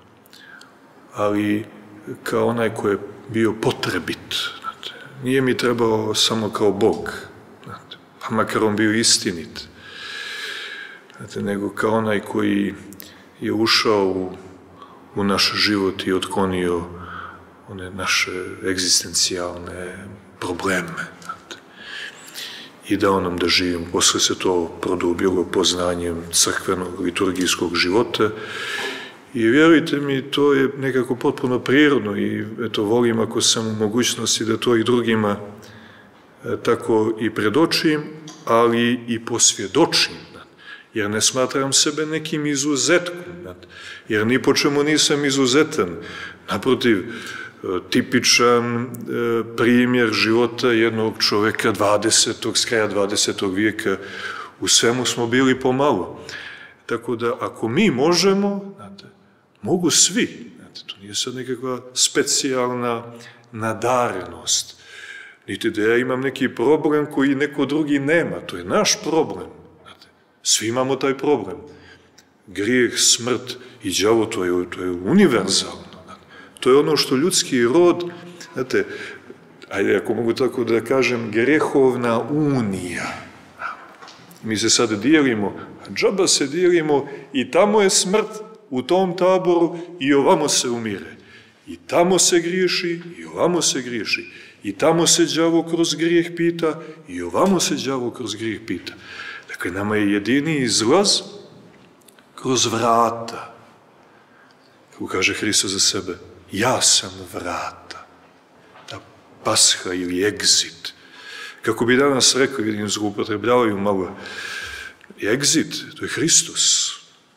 ali kao onaj ko je bio potrebit. Znate. Nije mi trebao samo kao Bog, znate, pa makar on bio istinit, znate, nego kao onaj koji je ušao u, u naš život i otklonio one naše egzistencijalne probleme. I dao nam da živimo. Posle se to produbilo poznanjem crkvenog liturgijskog života i vjerujte mi, to je nekako potpuno prirodno i eto, volim ako sam u mogućnosti da to i drugima e, tako i predočim, ali i posvjedočim, jer ne smatram sebe nekim izuzetkom, jer ni po čemu nisam izuzetan. Naprotiv, tipičan primjer života jednog čoveka dvadesetog, s kraja dvadesetog vijeka, u svemu smo bili pomalo. Tako da, ako mi možemo, znate, mogu svi. Znate, to nije sad nekakva specijalna nadarenost. Niti da ja imam neki problem koji neko drugi nema. To je naš problem. Znate, svi imamo taj problem. Grijeh, smrt i đavo, to je, to je univerzalno. To je ono što ljudski rod, znate, ajde, ako mogu tako da kažem, grehovna unija. Mi se sad dijelimo, a džaba se dijelimo i tamo je smrt u tom taboru i ovamo se umire. I tamo se griješi i ovamo se griješi. I tamo se đavo kroz grijeh pita i ovamo se đavo kroz grijeh pita. Dakle, nama je jedini izlaz kroz vrata. Kako kaže Hristos za sebe, ja sam vrata, ta pasha ili egzit. Kako bi danas rekli, vidim, zloupotrebljavaju malo, egzit, to je Hristos.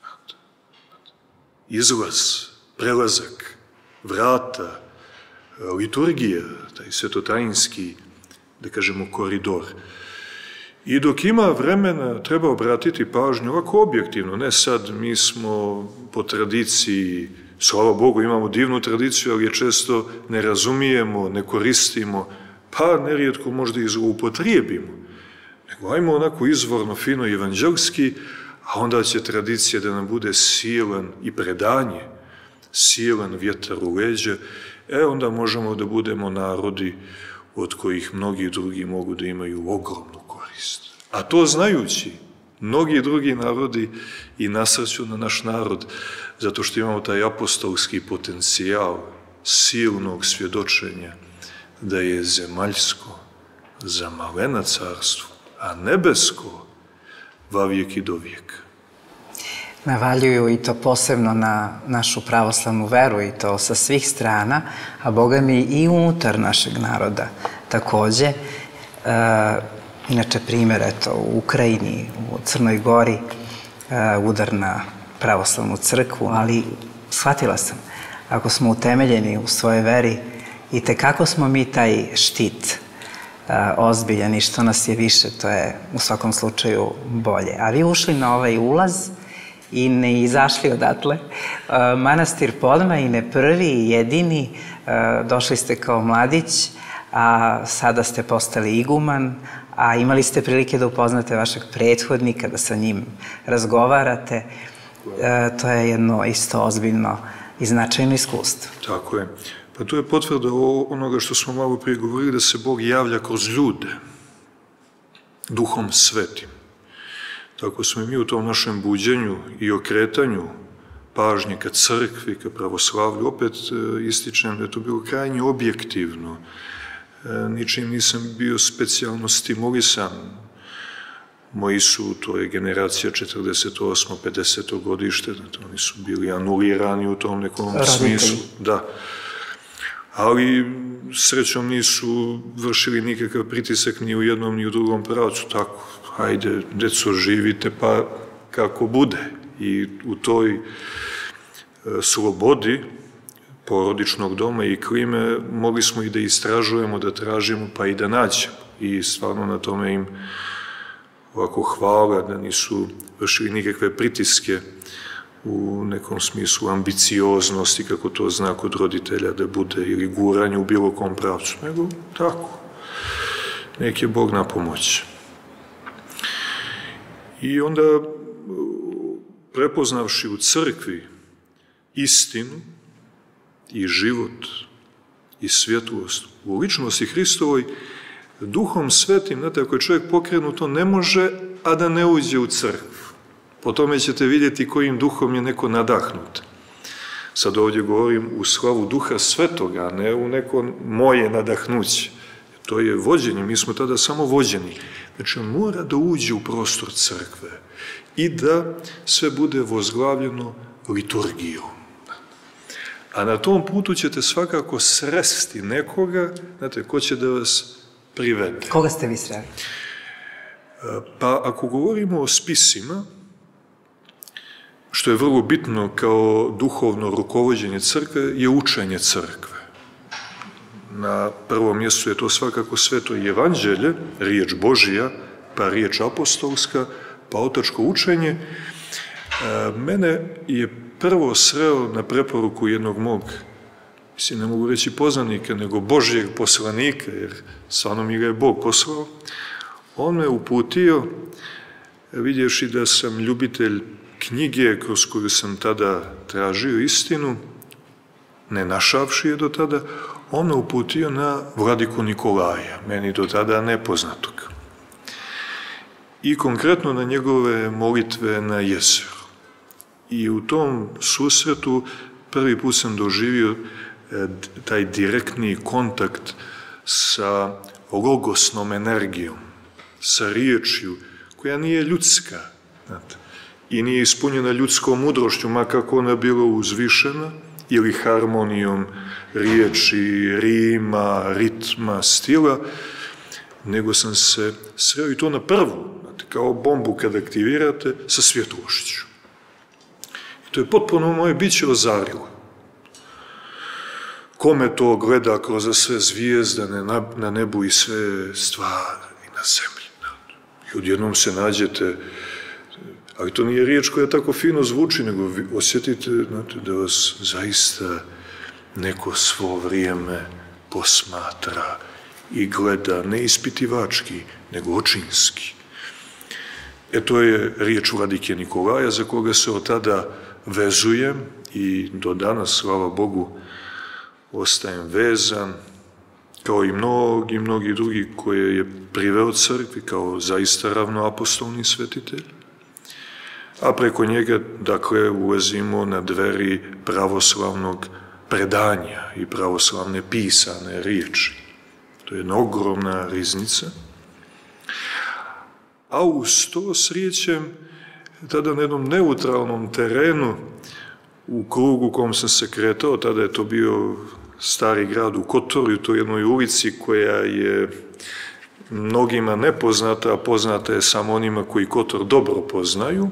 Izlaz, prelazak, vrata, liturgija, taj svetotajinski, da kažemo, koridor. I dok ima vremena, treba obratiti pažnju ovako objektivno, ne sad mi smo po tradiciji, slava Bogu, imamo divnu tradiciju, ali je često ne razumijemo, ne koristimo, pa nerijetko možda i zloupotrijebimo. Nego ajmo onako izvorno, fino i evanđelski, a onda će tradicija da nam bude silan i predanje, silan vjetar u leđe, e onda možemo da budemo narodi od kojih mnogi drugi mogu da imaju ogromnu korist. A to znajući, mnogi drugi narodi i nasrću na naš narod, zato što imamo taj apostolski potencijal silnog svjedočenja da je zemaljsko zamalena carstvo, a nebesko vavijek i dovijek. Navaljuju i to posebno na našu pravoslavnu veru i to sa svih strana, a Boga mi i unutar našeg naroda takođe. E, inače, primjer, eto, u Ukrajini, u Crnoj Gori, e, udar na pravoslavnu crkvu, ali shvatila sam, ako smo utemeljeni u svojoj veri, i tekako smo mi taj štit a, ozbiljan i što nas je više, to je u svakom slučaju bolje. A vi ušli na ovaj ulaz i ne izašli odatle. A, manastir Podma i ne prvi i jedini, a, došli ste kao mladić, a sada ste postali iguman, a imali ste prilike da upoznate vašeg prethodnika, da sa njim razgovarate. A, to je jedno isto ozbiljno i značajno iskustvo. Tako je. Pa to je potvrda onoga što smo malo prije govorili, da se Bog javlja kroz ljude, Duhom Svetim. Tako smo i mi u tom našem buđenju i okretanju pažnje ka crkvi, ka pravoslavlju, opet ističem da je to bilo krajnje objektivno. Ničim nisam bio specijalno stimulisan. Moji su, to je generacija četrdeset osmo pedeseto godište, oni su bili anulirani u tom nekom smislu. Da. Ali srećom nisu vršili nikakav pritisak ni u jednom ni u drugom pravcu, tako, hajde, deco, živite pa kako bude. I u toj slobodi porodičnog doma i klime mogli smo i da istražujemo, da tražimo, pa i da nađemo. I stvarno na tome im ovako hvala da nisu vršili nikakve pritiske u nekom smislu ambicioznosti, kako to zna kod roditelja da bude, ili guranje u bilo kom pravcu, nego tako. Nek je Bog na pomoć. I onda, prepoznavši u crkvi istinu i život i svjetlost u ličnosti Hristovoj, Duhom Svetim, znate, ako je čovjek pokrenut, on ne može, a da ne uđe u crkvu. Po tome ćete vidjeti kojim duhom je neko nadahnut. Sad ovdje govorim u slavu Duha Svetoga, a ne u neko moje nadahnuće. To je vođenje, mi smo tada samo vođeni. Znači, on mora da uđe u prostor crkve i da sve bude vozglavljeno liturgijom. A na tom putu ćete svakako sresti nekoga, znate, ko će da vas privede. Koga ste vi sreli? Pa ako govorimo o spisima, što je vrlo bitno kao duhovno rukovođenje crkve, je učenje crkve. Na prvom mjestu je to svakako sveto evanđelje, riječ Božija, pa riječ apostolska, pa otačko učenje. Mene je prvo sreo na preporuku jednog mog, mislim, ne mogu reći poznanika, nego Božijeg poslanika, jer stvarno mi ga je Bog poslao. On me uputio, vidjevši da sam ljubitelj knjige kroz koju sam tada tražio istinu, ne našavši je do tada, on me uputio na vladiku Nikolaja, meni do tada nepoznatog. I konkretno na njegove molitve na jezeru. I u tom susretu prvi put sam doživio taj direktni kontakt sa logosnom energijom, sa riječju koja nije ljudska, znate, i nije ispunjena ljudskom mudrošću, makako ona bila uzvišena, ili harmonijom riječi, rima, ritma, stila, nego sam se sreo i to na prvu, znate, kao bombu kad aktivirate, sa svjetlošću. I to je potpuno moje biće ozarilo. Kome to gleda kroz sve zvijezde na nebu i sve stvari na zemlji. I odjednom se nađete Ali to nije riječ koja tako fino zvuči, nego vi osjetite, znate, da vas zaista neko svo vrijeme posmatra i gleda, ne ispitivački, nego očinski. E to je riječ vladike Nikolaja, za koga se od tada vezujem i do danas, slava Bogu, ostajem vezan, kao i mnogi, mnogi drugi koje je priveo crkvi, kao zaista ravnoapostolni svetitelj. A preko njega, dakle, ulazimo na dveri pravoslavnog predanja i pravoslavne pisane riječi. To je jedna ogromna riznica. A uz to srećem tada na jednom neutralnom terenu u krugu u kom sam se kretao, tada je to bio stari grad u Kotoru, u toj jednoj ulici koja je mnogima nepoznata, a poznata je samo onima koji Kotor dobro poznaju.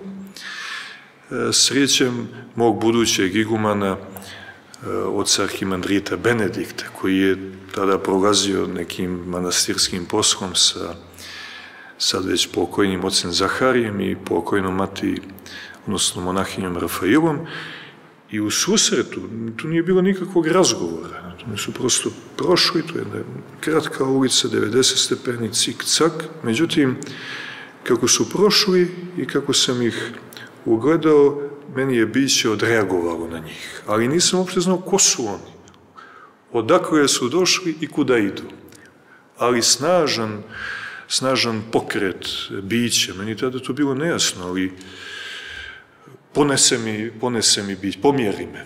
Srećem mog budućeg igumana, oca arhimandrita Benedikta, koji je tada prolazio nekim manastirskim poslom sa sad već pokojnim ocem Zaharijem i pokojnom mati, odnosno monahinjom Rafailom, i u susretu, tu nije bilo nikakvog razgovora, oni su prosto prošli, to je jedna kratka ulica, devedeset stepeni, cik-cak, međutim, kako su prošli i kako sam ih ugledao, meni je biće odreagovalo na njih, ali nisam uopšte znao ko su oni, odakle su došli i kuda idu, ali snažan, snažan pokret bića, meni tada to bilo nejasno, ali ponese mi, ponese mi bić, pomjeri me.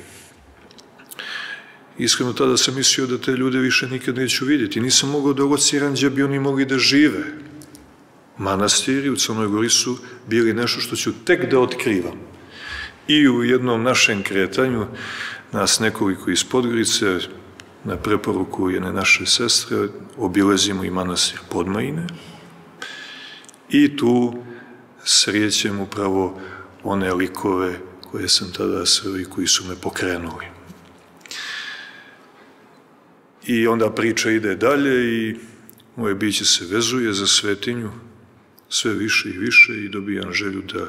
Iskreno tada sam mislio da te ljude više nikad neću vidjeti, nisam mogao da lociram gdje bi oni mogli da žive. Manastiri u Crnoj Gori su bili nešto što ću tek da otkrivam. I u jednom našem kretanju, nas nekoliko iz Podgorice, na preporuku jedne naše sestre, obilazimo i manastir Podmajine i tu srećem upravo one likove koje sam tada sreo i koji su me pokrenuli. I onda priča ide dalje i moje biće se vezuje za svetinju sve više i više i dobijam želju da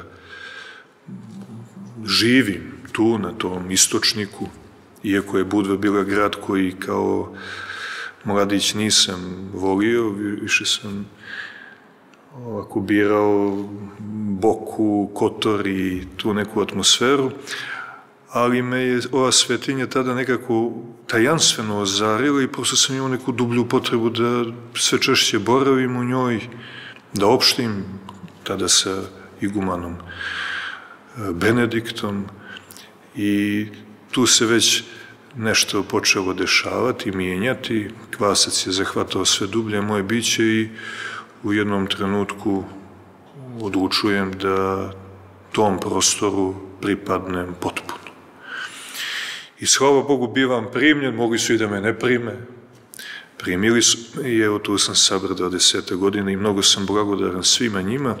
živim tu, na tom istočniku, iako je Budva bila grad koji kao mladić nisam volio, više sam ovako birao Boku, Kotor i tu neku atmosferu, ali me je ova svetinja tada nekako tajanstveno ozarila i prosto sam imao neku dublju potrebu da sve češće boravim u njoj, da opštim tada sa igumanom Benediktom i tu se već nešto počelo dešavati, mijenjati, kvasac je zahvatao sve dublje moje biće i u jednom trenutku odlučujem da tom prostoru pripadnem potpuno. I slava Bogu bivam primljen, mogli su i da me ne prime. Primili su i evo tu sam sabra dvadesete godine i mnogo sam blagodaran svima njima,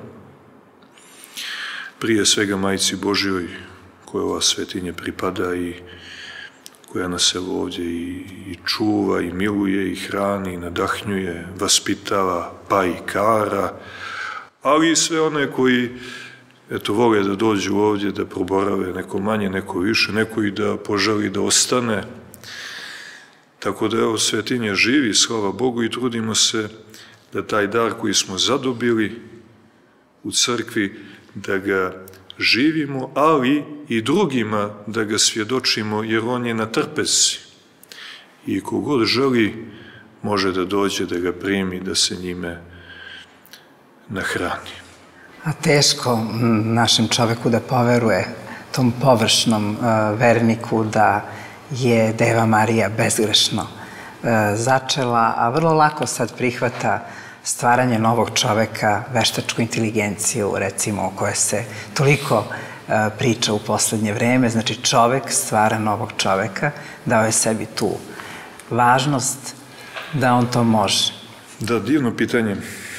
prije svega Majci Božjoj koja ova svetinja pripada i koja nas evo ovdje i, i čuva, i miluje, i hrani, i nadahnjuje, vaspitava, pa i kara, ali i sve one koji eto, vole da dođu ovdje, da proborave, neko manje, neko više, neko i da poželi da ostane. Tako da evo svetinja živi, slava Bogu, i trudimo se da taj dar koji smo zadobili u crkvi, da ga živimo, ali i drugima da ga svjedočimo, jer on je na trpezi. I kogod želi, može da dođe, da ga primi, da se njime nahrani. A teško našem čoveku da poveruje tom površnom verniku da je Deva Marija bezgrešno začela, a vrlo lako sad prihvata stvaranje novog čoveka, veštačku inteligenciju, recimo, o kojoj se toliko priča u poslednje vreme. Znači, čovek stvara novog čoveka, dao je sebi tu važnost da on to može. Da, divno pitanje.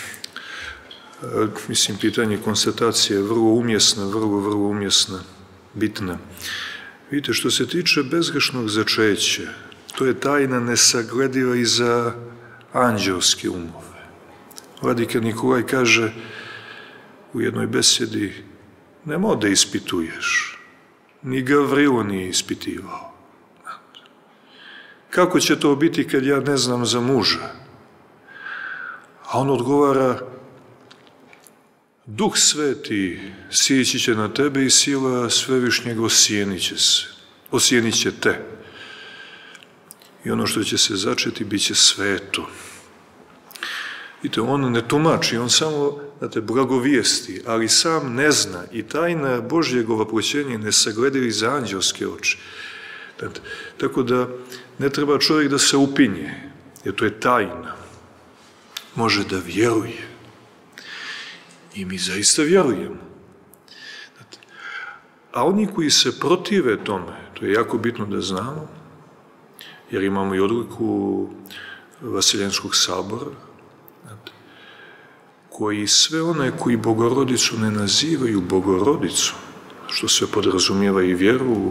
Mislim, pitanje konstatacije je vrlo umjesna, vrlo, vrlo umjesna, bitna. Vidite, što se tiče bezgrešnog začeća, to je tajna nesaglediva i za anđelske umove. Vladika Nikolaj kaže u jednoj besedi nemoj da ispituješ. Ni Gavrilo nije ispitivao. Kako će to biti kad ja ne znam za muža? A on odgovara, Duh Sveti sijeći će na tebe i sila Svevišnjeg osijenit će se. Osijenit će te. I ono što će se začeti, bit će sveto. Vidite, on ne tumači, on samo, znate, blagovijesti, ali sam ne zna i tajna Božjeg ovaploćenja ne sagledivi za anđelske oči. Znate, tako da ne treba čovjek da se upinje, jer to je tajna. Može da vjeruje. I mi zaista vjerujemo. Znate, a oni koji se protive tome, to je jako bitno da znamo, jer imamo i odluku Vaseljenskog sabora, znate, koji sve one koji Bogorodicu ne nazivaju Bogorodicu, što sve podrazumijeva i vjeru u,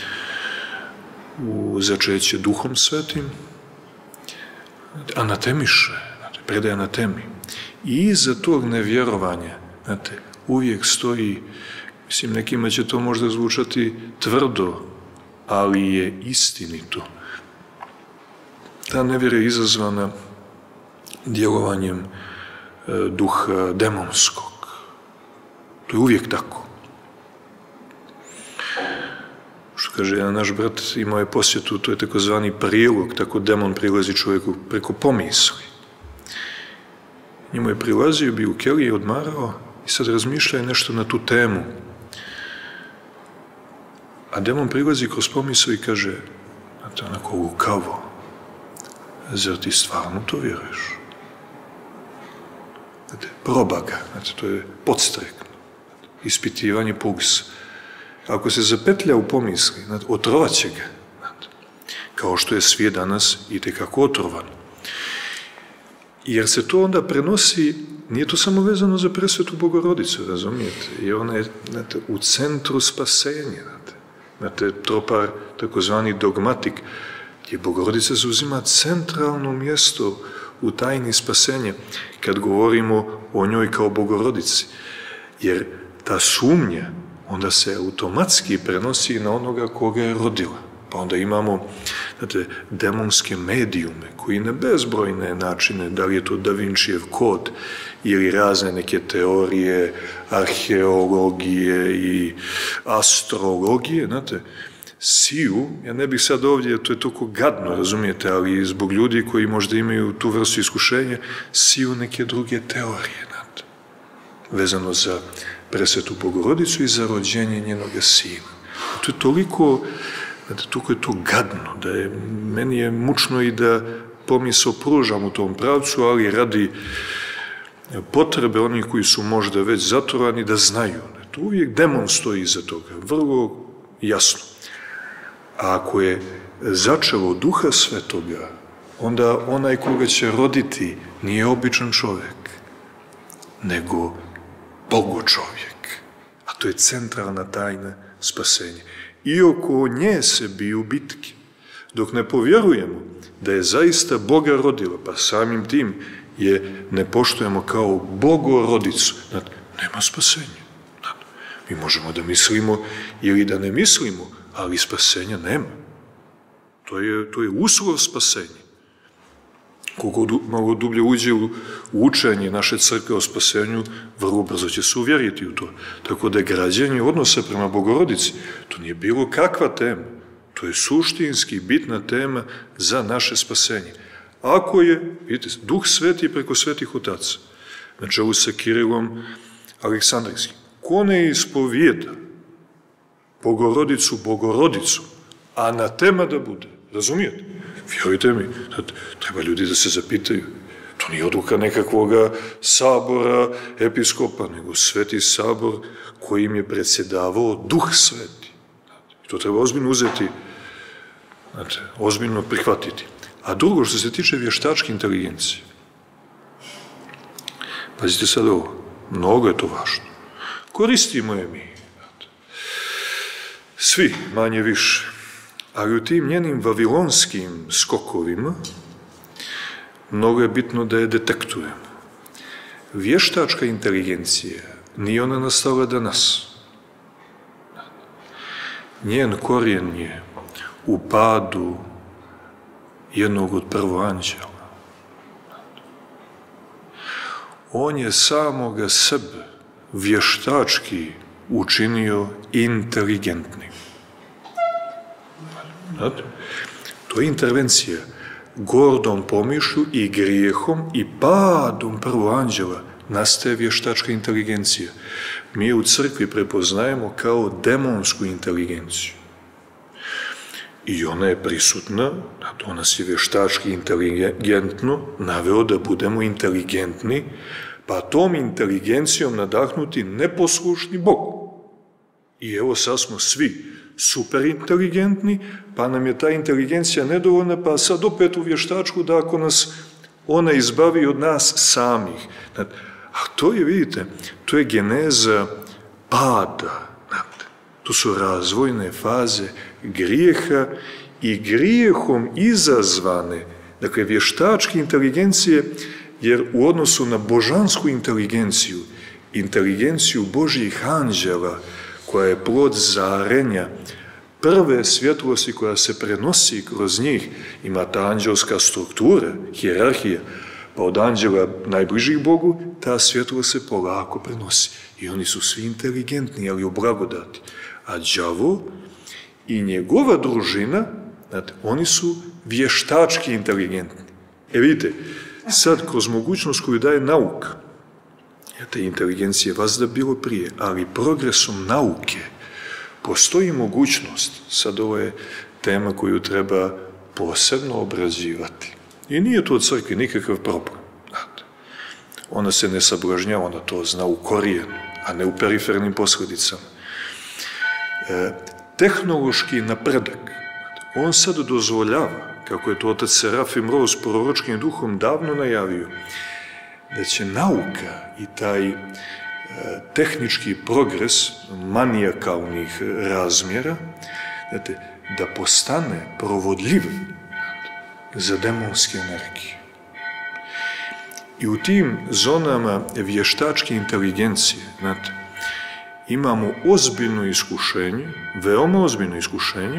u začeće Duhom Svetim, anatemiše, znate, predaje anatemi. I iza tog nevjerovanja, znate, uvijek stoji, mislim, nekima će to možda zvučati tvrdo, ali je istinito. Ta nevjera je izazvana djelovanjem e, duha demonskog. To je uvijek tako. Što kaže, jedan naš brat imao je posjetu, to je takozvani prilog, tako demon prilazi čovjeku preko pomisli. Njemu je prilazio, bi u keliji odmarao i sad razmišlja nešto na tu temu. A demon prilazi kroz pomisli i kaže, znate, onako lukavo, zar ti stvarno to vjeruješ? Znate, proba ga, znate, to je podstrek, ispitivanje pulsa. Ako se zapetlja u pomisli, znate, otrovat će ga, znate, kao što je svijet danas i tekako otrovan. Jer se to onda prenosi, nije to samo vezano za presvetu Bogorodicu, razumijete, jer ona je, znate, u centru spasenja, znate, znate, tropar, takozvani dogmatik, gdje Bogorodica zauzima centralno mjesto u tajni spasenja, kad govorimo o njoj kao Bogorodici, jer ta sumnja onda se automatski prenosi na onoga koga je rodila. Pa onda imamo, znate, demonske medijume koji na bezbrojne načine, da li je to Da Vincijev kod ili razne neke teorije, arheologije i astrologije, znate, siju, ja ne bih sad ovdje, to je toliko gadno, razumijete, ali zbog ljudi koji možda imaju tu vrstu iskušenja, siju neke druge teorije, znate, vezano za presvetu Bogorodicu i za rođenje njenoga sina. To je toliko, znate, toliko je to gadno, da je, meni je mučno i da pomisao pružam u tom pravcu, ali radi potrebe onih koji su možda već zatrovani da znaju. To uvijek demon stoji iza toga, vrlo jasno. A ako je začelo Duha Svetoga, onda onaj koga će roditi nije običan čovjek, nego Bogo čovjek. A to je centralna tajna spasenja. I oko nje se biju bitke. Dok ne povjerujemo da je zaista Boga rodila, pa samim tim je ne poštujemo kao Bogorodicu, znači, nema spasenja. Znači, mi možemo da mislimo ili da ne mislimo, ali spasenja nema. To je, to je uslov spasenja. Koliko malo dublje uđe u učenje naše crkve o spasenju, vrlo brzo će se uvjeriti u to. Tako da građenje odnosa prema Bogorodici, to nije bilo kakva tema. To je suštinski bitna tema za naše spasenje. Ako je, vidite, Duh Sveti preko svetih otaca, na čelu sa Kirilom Aleksandrijskim, ko ne ispovijeda Bogorodicu, Bogorodicu, anatema da bude, razumijete? Vjerujte mi, treba ljudi da se zapitaju. To nije odluka nekakvog sabora, episkopa, nego Sveti sabor kojim je predsjedavao Duh Sveti. I to treba ozbiljno uzeti, znate, ozbiljno prihvatiti. A drugo, što se tiče vještačke inteligencije, pazite sad ovo, mnogo je to važno. Koristimo je mi, znate, svi, manje više. Ali u tim njenim vavilonskim skokovima mnogo je bitno da je detektujemo. Vještačka inteligencija nije ona nastala danas, njen korijen je u padu jednog od prvoanđela. On je samoga sebe vještački učinio inteligentnim. Znate? To je intervencija gordom pomišlju i grijehom i padom prvoanđela nastaje vještačka inteligencija. Mi je u crkvi prepoznajemo kao demonsku inteligenciju. I ona je prisutna, to nas je vještački inteligentno naveo da budemo inteligentni, pa tom inteligencijom nadahnuti neposlušni Bogu. I evo sad smo svi superinteligentni, pa nam je ta inteligencija nedovoljna, pa sad opet u vještačku da ako nas ona izbavi od nas samih. A to je, vidite, to je geneza pada. To su razvojne faze grijeha i grijehom izazvane, dakle, vještačke inteligencije, jer u odnosu na božansku inteligenciju, inteligenciju Božjih anđela, koja je plod zarenja prve svjetlosti koja se prenosi kroz njih, ima ta anđelska struktura, hijerarhija, pa od anđela najbližih Bogu ta svjetlost se polako prenosi. I oni su svi inteligentni, ali u blagodati. A đavo i njegova družina, znate, oni su vještački inteligentni. E vidite, sad kroz mogućnost koju daje nauka, te inteligencije vazda bilo prije, ali progresom nauke postoji mogućnost, sad ovo je tema koju treba posebno obrađivati. I nije to od crkve nikakav problem. Znate. Ona se ne sablažnjava, ona to zna u korijenu, a ne u perifernim posljedicama. E, tehnološki napredak, on sad dozvoljava, kako je to otac Serafim Roz proročkim duhom davno najavio, da će nauka i taj e, tehnički progres manijakalnih razmjera, znate, da postane provodljiv za demonske energije. I u tim zonama vještačke inteligencije, znate, imamo ozbiljno iskušenje, veoma ozbiljno iskušenje,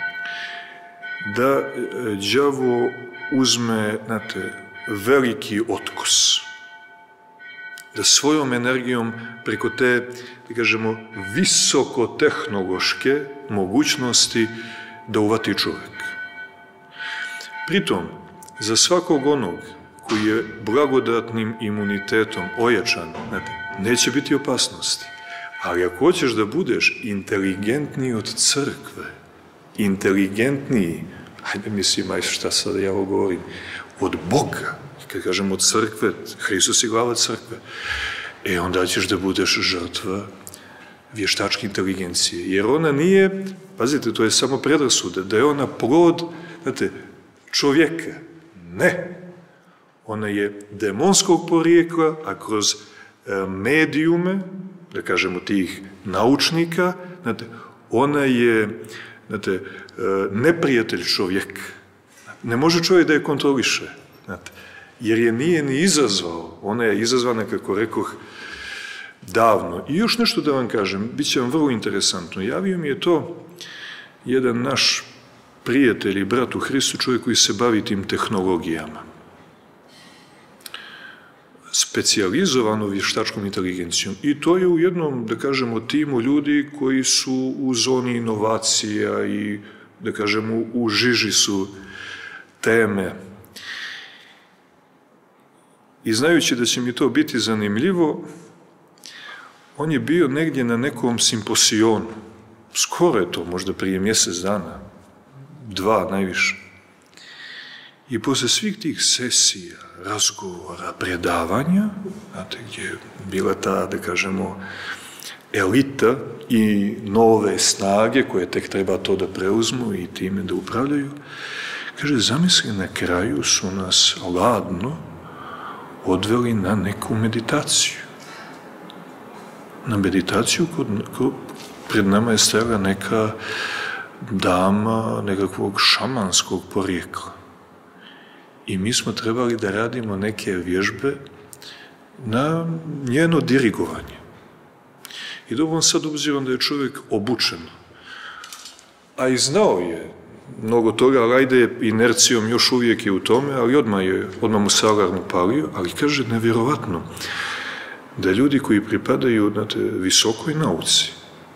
da đavo uzme, znate, veliki otkos, da svojom energijom preko te, da kažemo, visokotehnološke mogućnosti da uvati čovjek. Pritom, za svakog onog koji je blagodatnim imunitetom ojačan, znate, neće biti opasnosti. Ali ako hoćeš da budeš inteligentniji od crkve, inteligentniji, hajde mislim, aj šta sad ja ovo govorim, od Boga, kad kažem od crkve, Hristos je glava crkve, e onda ćeš da budeš žrtva vještačke inteligencije. Jer ona nije, pazite, to je samo predrasuda, da je ona plod, znate, čovjeka. Ne. Ona je demonskog porijekla, a kroz medijume, da kažemo tih naučnika, znate, ona je, znate, neprijatelj čovjeka. Ne može čovjek da je kontroliše, znate, jer je nije ni izazvao. Ona je izazvana, kako rekoh, davno. I još nešto da vam kažem, bit će vam vrlo interesantno. Javio mi je to jedan naš prijatelj i brat u Hristu, čovjek koji se bavi tim tehnologijama. Specijalizovano vještačkom inteligencijom. I to je u jednom, da kažemo, timu ljudi koji su u zoni inovacija i, da kažemo, u žiži su teme. I znajući da će mi to biti zanimljivo, on je bio negdje na nekom simposijonu. Skoro je to, možda prije mjesec dana, dva najviše. I posle svih tih sesija, razgovora, predavanja, znate, gdje je bila ta, da kažemo, elita i nove snage koje tek treba to da preuzmu i time da upravljaju, kaže, zamisli, na kraju su nas ladno odveli na neku meditaciju. Na meditaciju kod, kod, pred nama je stajala neka dama nekakvog šamanskog porijekla. I mi smo trebali da radimo neke vježbe na njeno dirigovanje. I dobro, sad obzirom da je čovjek obučen a i znao je mnogo toga, ali ajde inercijom još uvijek je u tome, ali odmah, je, odmah mu se alarm upalio, ali kaže nevjerovatno da ljudi koji pripadaju znate, visokoj nauci,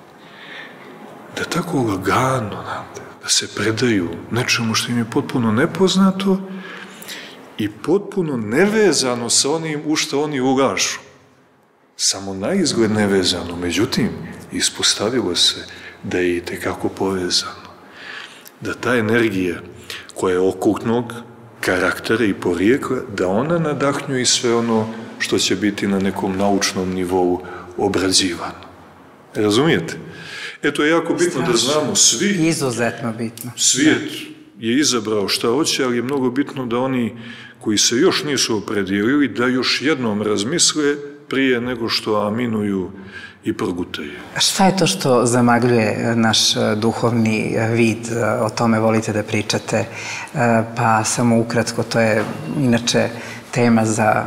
da tako lagano, znate, da se predaju nečemu što im je potpuno nepoznato i potpuno nevezano sa onim u što oni ulažu. Samo na izgled nevezano, međutim, ispostavilo se da je i tekako povezano. Da ta energija koja je okultnog karaktera i porijekla, da ona nadahnjuje i sve ono što će biti na nekom naučnom nivou obrađivano. Razumijete? Eto je jako bitno da znamo svi. Izuzetno bitno. Svijet je izabrao šta hoće, ali je mnogo bitno da oni koji se još nisu opredijelili, da još jednom razmisle prije nego što aminuju i progutaju. Šta je to što zamagljuje naš duhovni vid? O tome volite da pričate, pa samo ukratko, to je inače tema za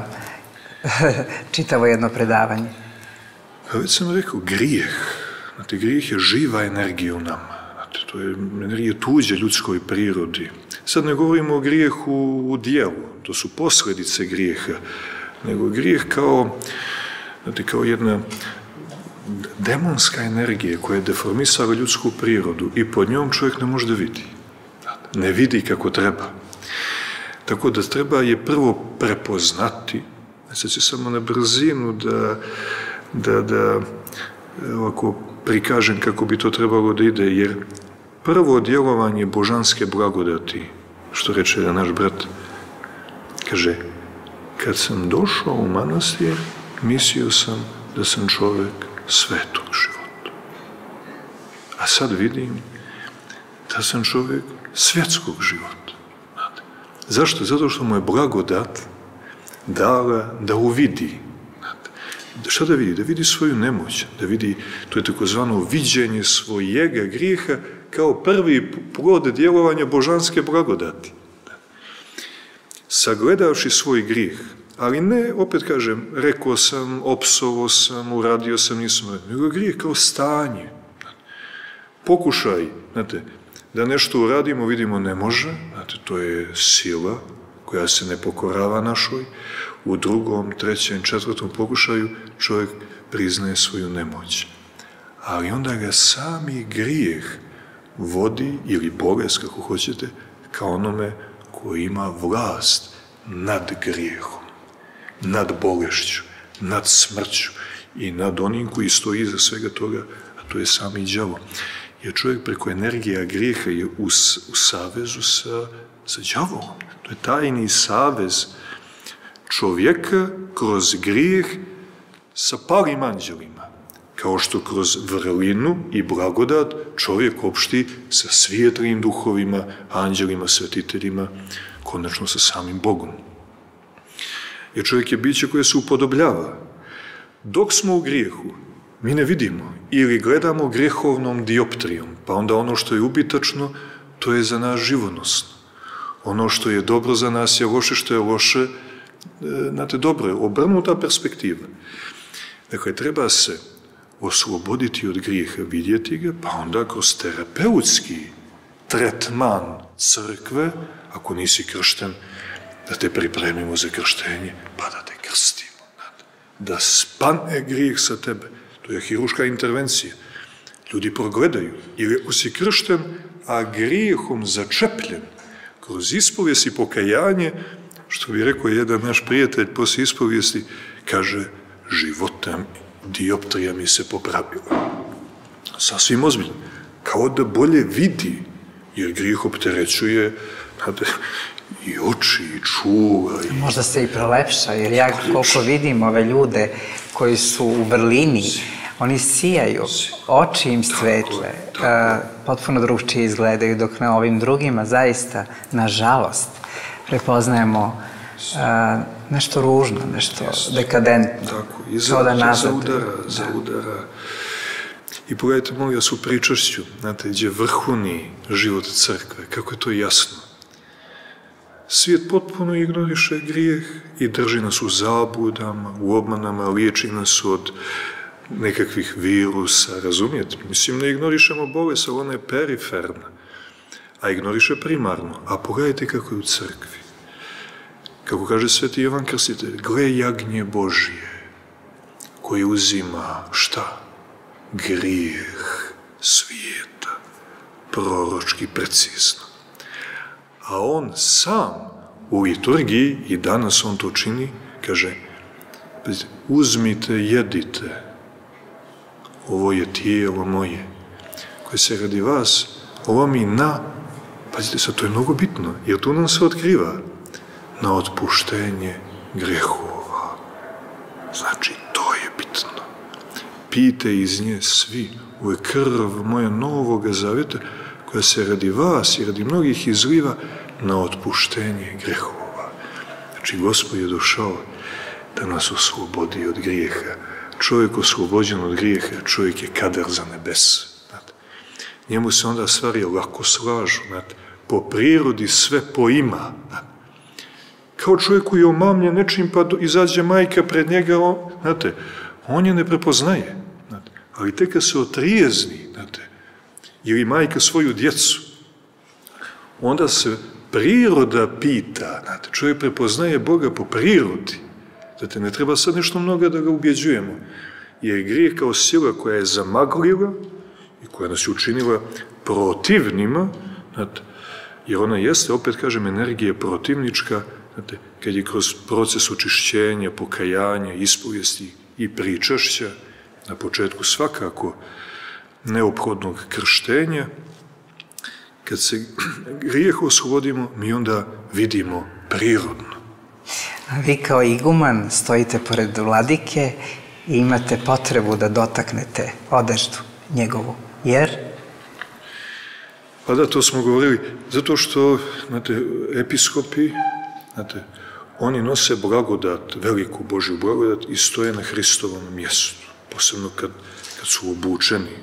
čitavo jedno predavanje. Već sam rekao, grijeh. Znate, grijeh je živa energija u nama. Znate, to je energija tuđe ljudskoj prirodi. Sad ne govorimo o grijehu u dijelu, to su posljedice grijeha, nego grijeh kao, znate, kao jedna demonska energija koja je deformisala ljudsku prirodu i pod njom čovjek ne može da vidi. Ne vidi kako treba. Tako da treba je prvo prepoznati, sad ću samo na brzinu da, da, da ovako prikažem kako bi to trebalo da ide, jer prvo djelovanje božanske blagodati, što reče da naš brat, kaže, kad sam došao u manastir, mislio sam da sam čovjek svetog života. A sad vidim da sam čovjek svjetskog života. Zašto? Zato što mu je blagodat dala da uvidi. Šta da vidi? Da vidi svoju nemoć, da vidi, to je takozvano viđenje svojega grijeha kao prvi plod djelovanja božanske blagodati. Sagledavši svoj grijeh, ali ne, opet kažem, rekao sam, opsovo sam, uradio sam, nisam, nego grijeh kao stanje. Pokušaj, znate, da nešto uradimo, vidimo ne može, znate, to je sila koja se ne pokorava našoj, u drugom, trećem, četvrtom pokušaju čovjek priznaje svoju nemoć. Ali onda ga sami grijeh vodi, ili bolest, kako hoćete, kao onome koji ima vlast nad grijehom, nad bolešću, nad smrću i nad onim koji stoji iza svega toga, a to je sami đavo. Jer čovjek preko energija grijeha je u, u savezu sa, sa đavolom. To je tajni savez čovjeka kroz grijeh sa palim anđelima. Kao što kroz vrlinu i blagodat čovjek opšti sa svijetlim duhovima, anđelima, svetiteljima, konačno sa samim Bogom. Jer čovjek je biće koje se upodobljava. Dok smo u grijehu, mi ne vidimo ili gledamo grijehovnom dioptrijom, pa onda ono što je ubitačno, to je za nas živonosno. Ono što je dobro za nas je loše, što je loše, znate, dobro je, obrnuta perspektiva. Dakle, treba se osloboditi od grijeha, vidjeti ga, pa onda kroz terapeutski tretman crkve, ako nisi kršten, da te pripremimo za krštenje, pa da te krstimo. Da spane grijeh sa tebe. To je hiruška intervencija. Ljudi progledaju. Ili ako si kršten, a grijehom začepljen, kroz ispovijest i pokajanje, što bi rekao jedan naš prijatelj poslije ispovijesti, kaže, životom dioptrija mi se popravila. Sasvim ozbiljno. Kao da bolje vidi, jer grijeh opterećuje, znate, i oči, i čuva. I... Možda se i prolepša, jer ja koliko vidim ove ljude koji su u vrlini, oni sijaju, oči im svetle, potpuno drugčije izgledaju, dok na ovim drugima zaista, nažalost, prepoznajemo nešto ružno, nešto dekadentno. Tako, i zaudara, zaudara. I pogledajte, molim vas, u pričašću, znate, gdje vrhuni život crkve, kako je to jasno. Svijet potpuno ignoriše grijeh i drži nas u zabludama, u obmanama, liječi nas od nekakvih virusa, razumijete? Mislim, ne ignorišemo bolest, ali ona je periferna, a ignoriše primarno. A pogledajte kako je u crkvi. Kako kaže Sveti Jovan Krstitelj, gle jagnje Božije, koji uzima šta? Grijeh svijeta, proročki precizno. A on sam u liturgiji, i danas on to čini, kaže, uzmite, jedite, ovo je tijelo moje, koje se radi vas lomi na, pazite sad, to je mnogo bitno, jer tu nam se otkriva, na otpuštenje grehova. Znači, to je bitno. Pijte iz nje svi, ovo je krv moja novoga zavjeta, koja se radi vas i radi mnogih izliva na otpuštenje grehova. Znači, Gospod je došao da nas oslobodi od grijeha. Čovjek oslobođen od grijeha, čovjek je kadar za nebes. Njemu se onda stvari lako slažu, po prirodi sve poima. Kao čovjek koji je omamljen nečim, pa izađe majka pred njega, znate, on je ne prepoznaje. Ali tek kad se otrijezni, znate, ili majka svoju djecu, onda se priroda pita, znate, čovjek prepoznaje Boga po prirodi. Znate, ne treba sad nešto mnogo da ga ubjeđujemo, jer grijeh kao sila koja je zamaglila i koja nas je učinila protivnima, znate, jer ona jeste, opet kažem, energija protivnička, znate, kad je kroz proces očišćenja, pokajanja, ispovijesti i pričašća, na početku svakako neophodnog krštenja, kad se grijeh oslobodimo, mi onda vidimo prirodno. A vi kao iguman stojite pored vladike i imate potrebu da dotaknete odeždu njegovu, jer? Pa da, to smo govorili, zato što, znate, episkopi, znate, oni nose blagodat, veliku Božju blagodat i stoje na Hristovom mjestu, posebno kad, kad su obučeni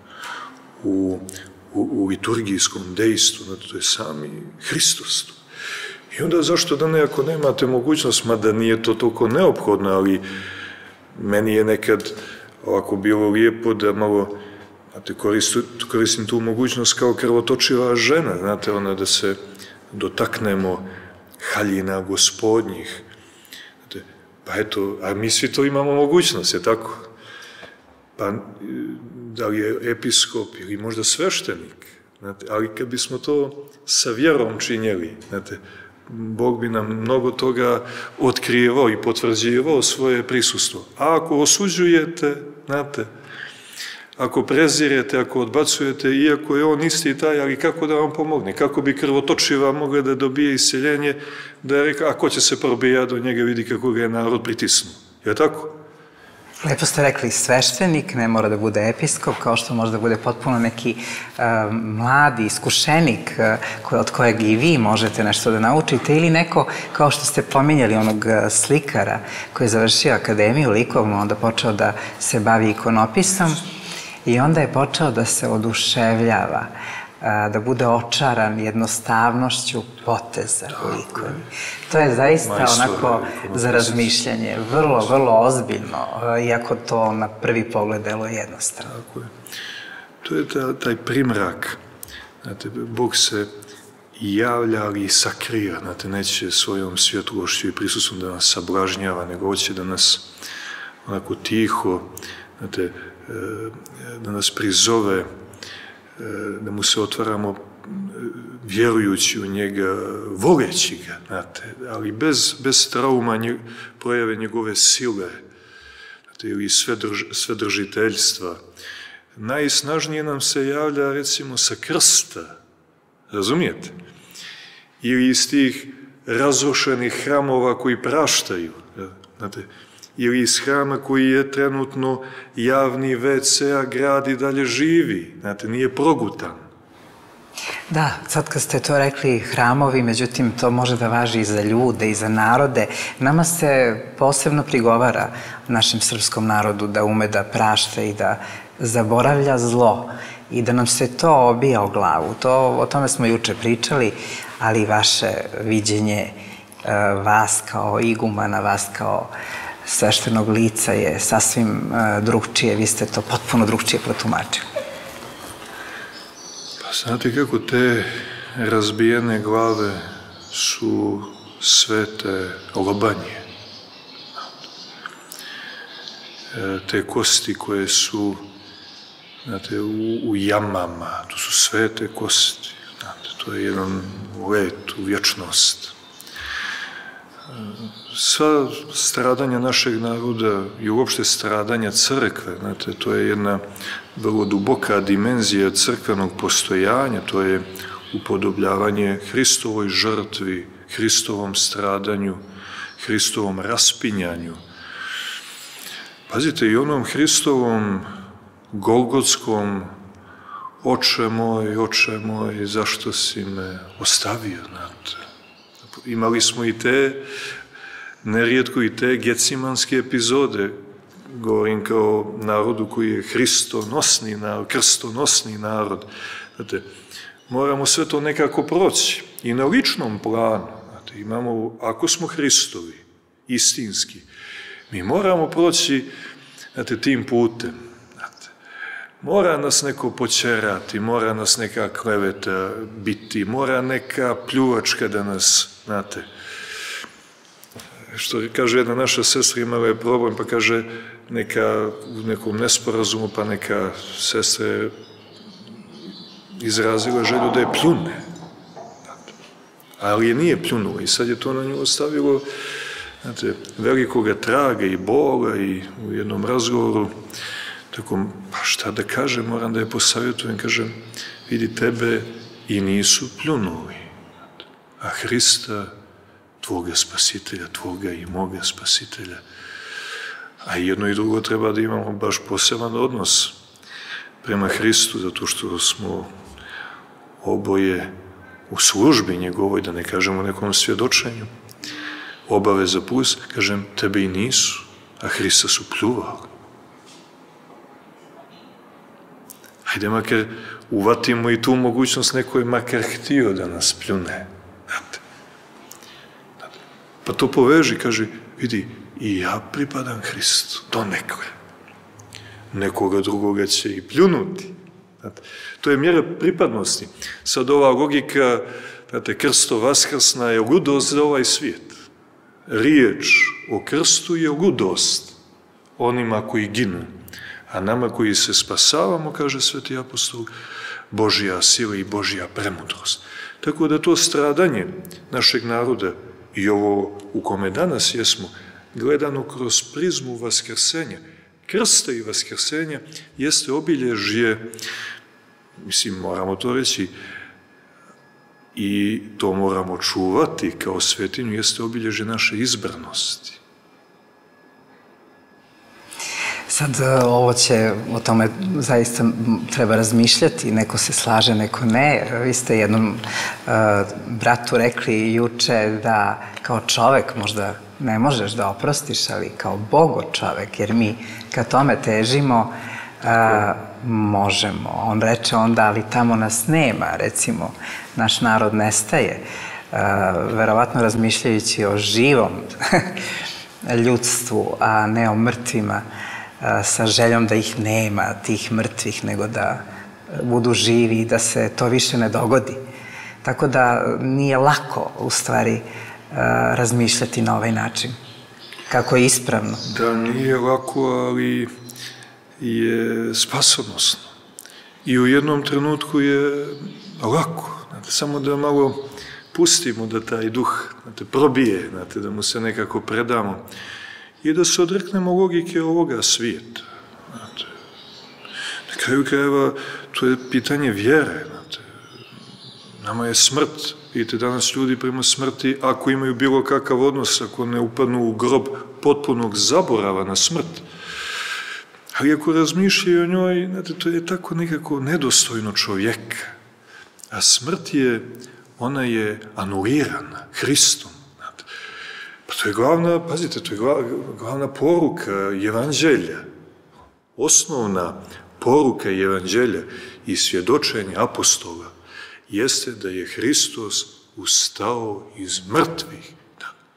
u, u, u liturgijskom dejstvu, znate, to je sami Hristos. I onda zašto da ne, ako nemate mogućnost, mada nije to toliko neophodno, ali meni je nekad ovako bilo lijepo da malo, znate, koristim, koristim tu mogućnost kao krvotočiva žena, znate, ona da se dotaknemo haljina gospodnjih. Znate, pa eto, a mi svi to imamo mogućnost, je tako? Pa da li je episkop ili možda sveštenik, znate, ali kad bismo to sa vjerom činjeli, znate, Bog bi nam mnogo toga otkrijevao i potvrđivao svoje prisustvo. A ako osuđujete, znate, ako prezirete, ako odbacujete, iako je on isti taj, ali kako da vam pomogne? Kako bi krvotočiva mogla da dobije isceljenje, da je rekao, a ko će se probijati do njega, vidi kako ga je narod pritisnuo. Je tako? Lepo ste rekli, sveštenik, ne mora da bude episkop, kao što može da bude potpuno neki uh, mladi iskušenik uh, od kojeg i vi možete nešto da naučite, ili neko, kao što ste pominjali, onog slikara koji je završio akademiju likovnu, onda počeo da se bavi ikonopisom i onda je počeo da se oduševljava, uh, da bude očaran jednostavnošću poteza u ikoni. To je zaista onako za razmišljanje, vrlo, vrlo ozbiljno, iako to na prvi pogled deluje jednostavno. Tako je. To je taj primrak. Znate, Bog se javlja, ali i sakrija. Znate, neće svojom svjetlošću i prisustvom da nas sablažnjava, nego hoće da nas onako tiho, znate, da nas prizove, da mu se otvaramo vjerujući u njega, voleći ga, znate, ali bez, bez trauma nje, projave njegove sile, znate, ili svedrž, svedržiteljstva. Najsnažnije nam se javlja, recimo, sa krsta, razumijete? Ili iz tih razrušenih hramova koji praštaju, znate, ili iz hrama koji je trenutno javni ve ce, a grad i dalje živi, znate, nije progutan. Da, sad kad ste to rekli, hramovi, međutim, to može da važi i za ljude i za narode. Nama se posebno prigovara našem srpskom narodu da ume da prašta i da zaboravlja zlo i da nam se to obija o glavu. To, o tome smo juče pričali, ali vaše viđenje vas kao igumana, vas kao sveštenog lica je sasvim drugčije, vi ste to potpuno drugčije protumačili. Pa znate kako te razbijene glave su svete lobanje. Te kosti koje su, znate, u, u jamama, to su svete kosti. Znate, to je jedan let u vječnost. Sva stradanja našeg naroda i uopšte stradanja crkve, znate, to je jedna vrlo duboka dimenzija crkvenog postojanja, to je upodobljavanje Hristovoj žrtvi, Hristovom stradanju, Hristovom raspinjanju. Pazite, i onom Hristovom golgotskom oče moj, oče moj, zašto si me ostavio, znate. Imali smo i te, nerijetko i te gecimanske epizode, govorim kao narodu koji je hristonosni narod, krstonosni narod. Znate, moramo sve to nekako proći. I na ličnom planu, znate, imamo, ako smo Hristovi, istinski, mi moramo proći, znate, tim putem. Znate, mora nas neko počerati, mora nas neka kleveta biti, mora neka pljuvačka da nas, znate, što kaže jedna naša sestra, imala je problem, pa kaže neka u nekom nesporazumu, pa neka sestra je izrazila želju da je pljune. Ali je nije pljunulo i sad je to na nju ostavilo, znate, velikoga traga i bola i u jednom razgovoru, tako, pa šta da kažem, moram da je posavjetujem, kažem, vidi, tebe i nisu pljunuli, a Hrista, tvoga spasitelja, tvoga i moga spasitelja. A jedno i drugo treba da imamo baš poseban odnos prema Hristu, zato što smo oboje u službi njegovoj, da ne kažemo nekom svjedočenju. Obaveza plus, kažem, tebe i nisu, a Hrista su pljuvali. Hajde makar uvatimo i tu mogućnost, neko je makar htio da nas pljune. Znate. Pa to poveži, kaže, vidi, i ja pripadam Hristu, donekle. Nekoga drugoga će i pljunuti. Znate. To je mjera pripadnosti. Sad ova logika, znate, krsto vaskrsna je ludost za ovaj svijet. Riječ o krstu je ludost onima koji ginu, a nama koji se spasavamo, kaže sveti apostol, Božja sila i Božja premudrost. Tako da to stradanje našeg naroda i ovo u kome danas jesmo, gledano kroz prizmu vaskrsenja, krsta i vaskrsenja, jeste obilježje, mislim, moramo to reći, i to moramo čuvati kao svetinju, jeste obilježje naše izbranosti. Sad ovo će, o tome zaista treba razmišljati, neko se slaže, neko ne. Vi ste jednom uh, bratu rekli juče da kao čovek možda ne možeš da oprostiš, ali kao Bogo čovek, jer mi ka tome težimo, uh, možemo. On reče onda, ali tamo nas nema, recimo, naš narod nestaje. Uh, verovatno razmišljajući o živom ljudstvu, a ne o mrtvima, sa željom da ih nema, tih mrtvih, nego da budu živi i da se to više ne dogodi. Tako da nije lako, u stvari, razmišljati na ovaj način. Kako je ispravno. Da, nije lako, ali je spasonosno. I u jednom trenutku je lako. Znate, samo da malo pustimo da taj duh, znate, probije, znate, da mu se nekako predamo. I da se odreknemo logike ovoga svijeta. Znate. Na kraju krajeva, to je pitanje vjere. Znate. Nama je smrt. Vidite, danas ljudi prema smrti, ako imaju bilo kakav odnos, ako ne upadnu u grob potpunog zaborava na smrt, ali ako razmišljaju o njoj, znate, to je tako nekako nedostojno čovjeka. A smrt je, ona je anulirana Hristom. Pa to je glavna, pazite, to je glavna poruka evanđelja. Osnovna poruka evanđelja i svjedočenja apostola jeste da je Hristos ustao iz mrtvih.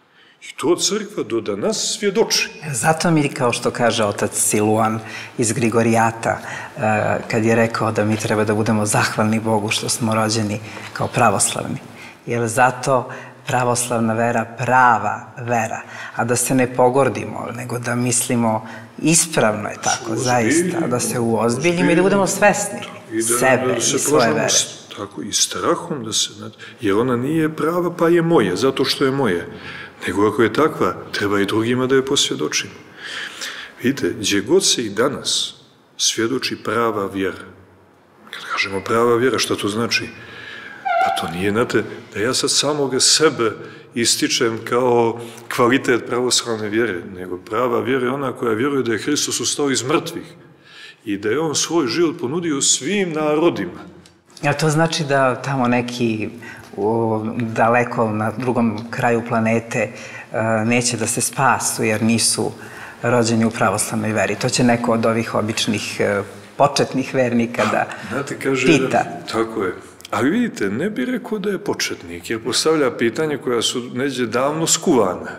I to crkva do danas svjedoči. Zato mi, kao što kaže otac Siluan iz Grigorijata, kad je rekao da mi treba da budemo zahvalni Bogu što smo rođeni kao pravoslavni. Jer zato pravoslavna vera, prava vera, a da se ne pogordimo, nego da mislimo ispravno je tako, zaista, da se uozbiljimo i da budemo svesni sebe i svoje vere. Tako, i strahom da se, jer ona nije prava pa je moje, zato što je moje. Nego ako je takva, treba i drugima da je posvjedočimo. Vidite, gdje god se i danas svjedoči prava vjera. Kad kažemo prava vjera, šta to znači? Pa to nije, znate, da ja sad samoga sebe ističem kao kvalitet pravoslavne vjere, nego prava vjera je ona koja vjeruje da je Hristos ustao iz mrtvih i da je on svoj život ponudio svim narodima. Ja, to znači da tamo neki daleko na drugom kraju planete neće da se spasu jer nisu rođeni u pravoslavnoj veri. To će neko od ovih običnih početnih vernika da pita. Tako je. Ali vidite, ne bi rekao da je početnik, jer postavlja pitanja koja su neđe davno skuvane.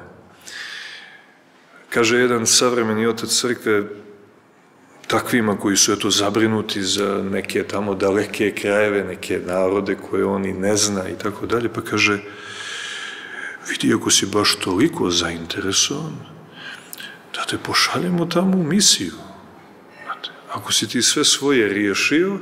Kaže jedan savremeni otac crkve takvima koji su eto zabrinuti za neke tamo daleke krajeve, neke narode koje oni ne zna i tako dalje, pa kaže, vidi, ako si baš toliko zainteresovan, da te pošaljemo tamo u misiju. Ako si ti sve svoje riješio,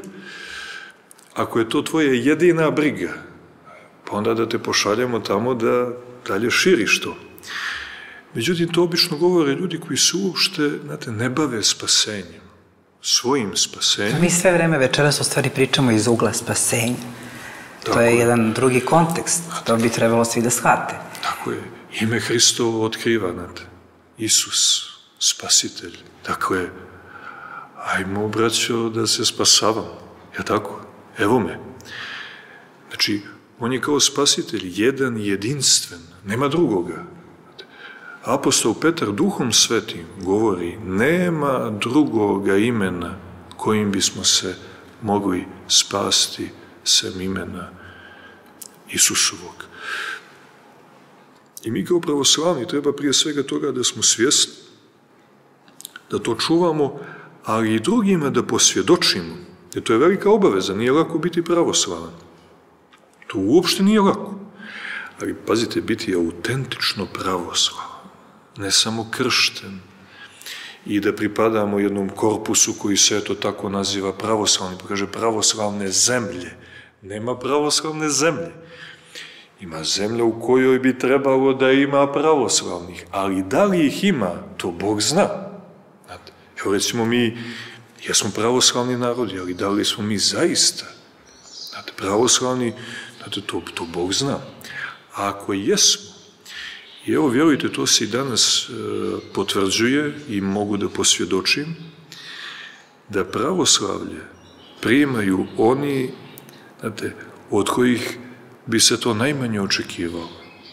ako je to tvoja jedina briga, pa onda da te pošaljemo tamo da dalje širiš to. Međutim, to obično govore ljudi koji se uopšte, znate, ne bave spasenjem, svojim spasenjem. Mi sve vreme večeras u stvari pričamo iz ugla spasenja. To je jedan drugi kontekst, to bi trebalo svi da shvate. Tako je. Ime Hristovo otkriva, znate, Isus, spasitelj. Dakle, ajmo, braćo, da se spasavamo. Je tako? Evo me. Znači, on je kao spasitelj, jedan, jedinstven, nema drugoga. Apostol Petar Duhom Svetim govori, nema drugoga imena kojim bismo se mogli spasti sem imena Isusovog. I mi kao pravoslavni treba prije svega toga da smo svjesni, da to čuvamo, ali i drugima da posvjedočimo. Jer to je velika obaveza, nije lako biti pravoslavan. To uopšte nije lako. Ali pazite, biti autentično pravoslavan, ne samo kršten, i da pripadamo jednom korpusu koji se eto tako naziva pravoslavni, pa kaže pravoslavne zemlje. Nema pravoslavne zemlje. Ima zemlja u kojoj bi trebalo da ima pravoslavnih, ali da li ih ima, to Bog zna. Evo recimo mi, jesmo pravoslavni narodi, ali da li smo mi zaista pravoslavni, to, to Bog zna. A ako jesmo, i evo vjerujte, to se i danas e, potvrđuje i mogu da posvjedočim, da pravoslavlje primaju oni, znate, od kojih bi se to najmanje očekivalo.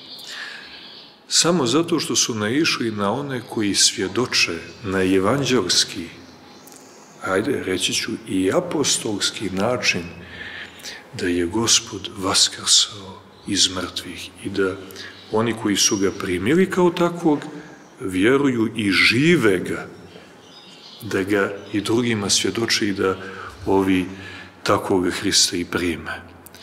Samo zato što su naišli na one koji svjedoče na evanđelski, ajde, reći ću, i apostolski način da je Gospod vaskrsao iz mrtvih i da oni koji su ga primili kao takvog vjeruju i žive ga, da ga i drugima svjedoče i da ovi takvog Hrista i prime.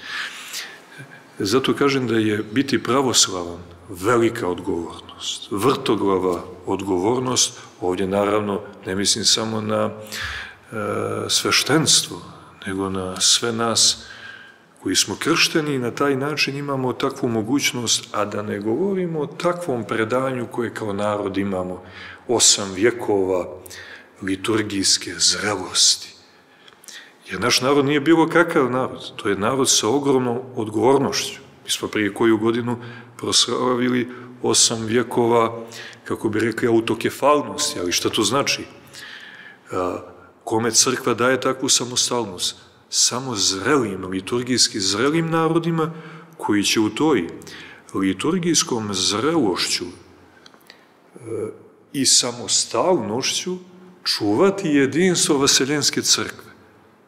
Zato kažem da je biti pravoslavan velika odgovornost, vrtoglava odgovornost. Ovdje naravno ne mislim samo na e, sveštenstvo, nego na sve nas koji smo kršteni i na taj način imamo takvu mogućnost, a da ne govorimo o takvom predanju koje kao narod imamo osam vjekova liturgijske zrelosti. Jer naš narod nije bilo kakav narod, to je narod sa ogromnom odgovornošću. Mi smo prije koju godinu proslavili osam vjekova, kako bi rekli, autokefalnosti, ali šta to znači? Kome crkva daje takvu samostalnost? Samo zrelim, liturgijski zrelim narodima koji će u toj liturgijskom zrelošću i samostalnošću čuvati jedinstvo vaseljenske crkve.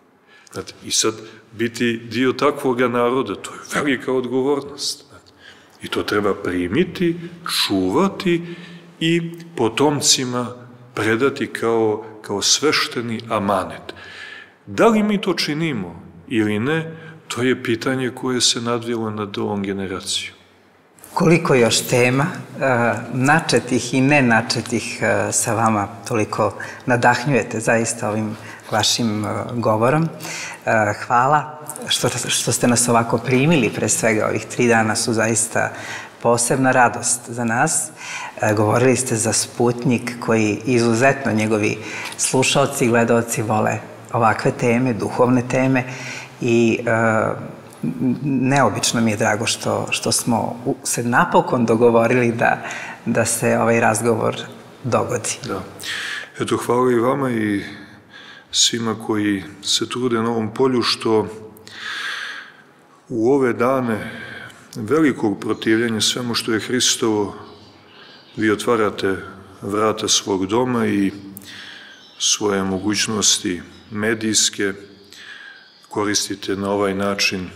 Znate, i sad biti dio takvoga naroda, to je velika odgovornost. Znate. I to treba primiti, čuvati i potomcima predati kao, kao svešteni amanet. Da li mi to činimo ili ne, to je pitanje koje se nadvilo nad ovom generacijom. Koliko još tema, načetih i nenačetih, sa vama toliko nadahnjujete zaista ovim vašim govorom. Hvala što, što ste nas ovako primili, pre svega ovih tri dana su zaista posebna radost za nas. Govorili ste za Sputnjik koji izuzetno njegovi slušalci i gledaoci vole ovakve teme, duhovne teme i neobično mi je drago što, što smo se napokon dogovorili da, da se ovaj razgovor dogodi. Da. Eto, hvala i vama i svima koji se trude na ovom polju što u ove dane velikog protivljenja svemu što je Hristovo vi otvarate vrata svog doma i svoje mogućnosti medijske koristite na ovaj način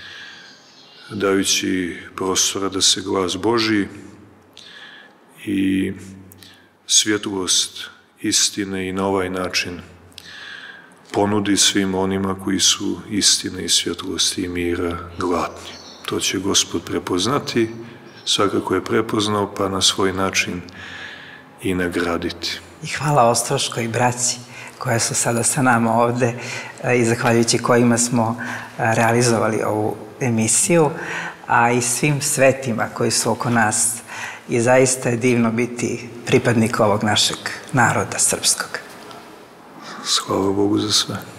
dajući prostora da se glas Božji i svjetlost istine i na ovaj način ponudi svim onima koji su istine i svjetlosti i mira gladni. To će Gospod prepoznati, svakako je prepoznao, pa na svoj način i nagraditi. I hvala Ostroškoj braći koja su sada sa nama ovde i zahvaljujući kojima smo realizovali ovu emisiju, a i svim svetima koji su oko nas. I zaista je divno biti pripadnik ovog našeg naroda srpskog. Hvala Bogu za sve.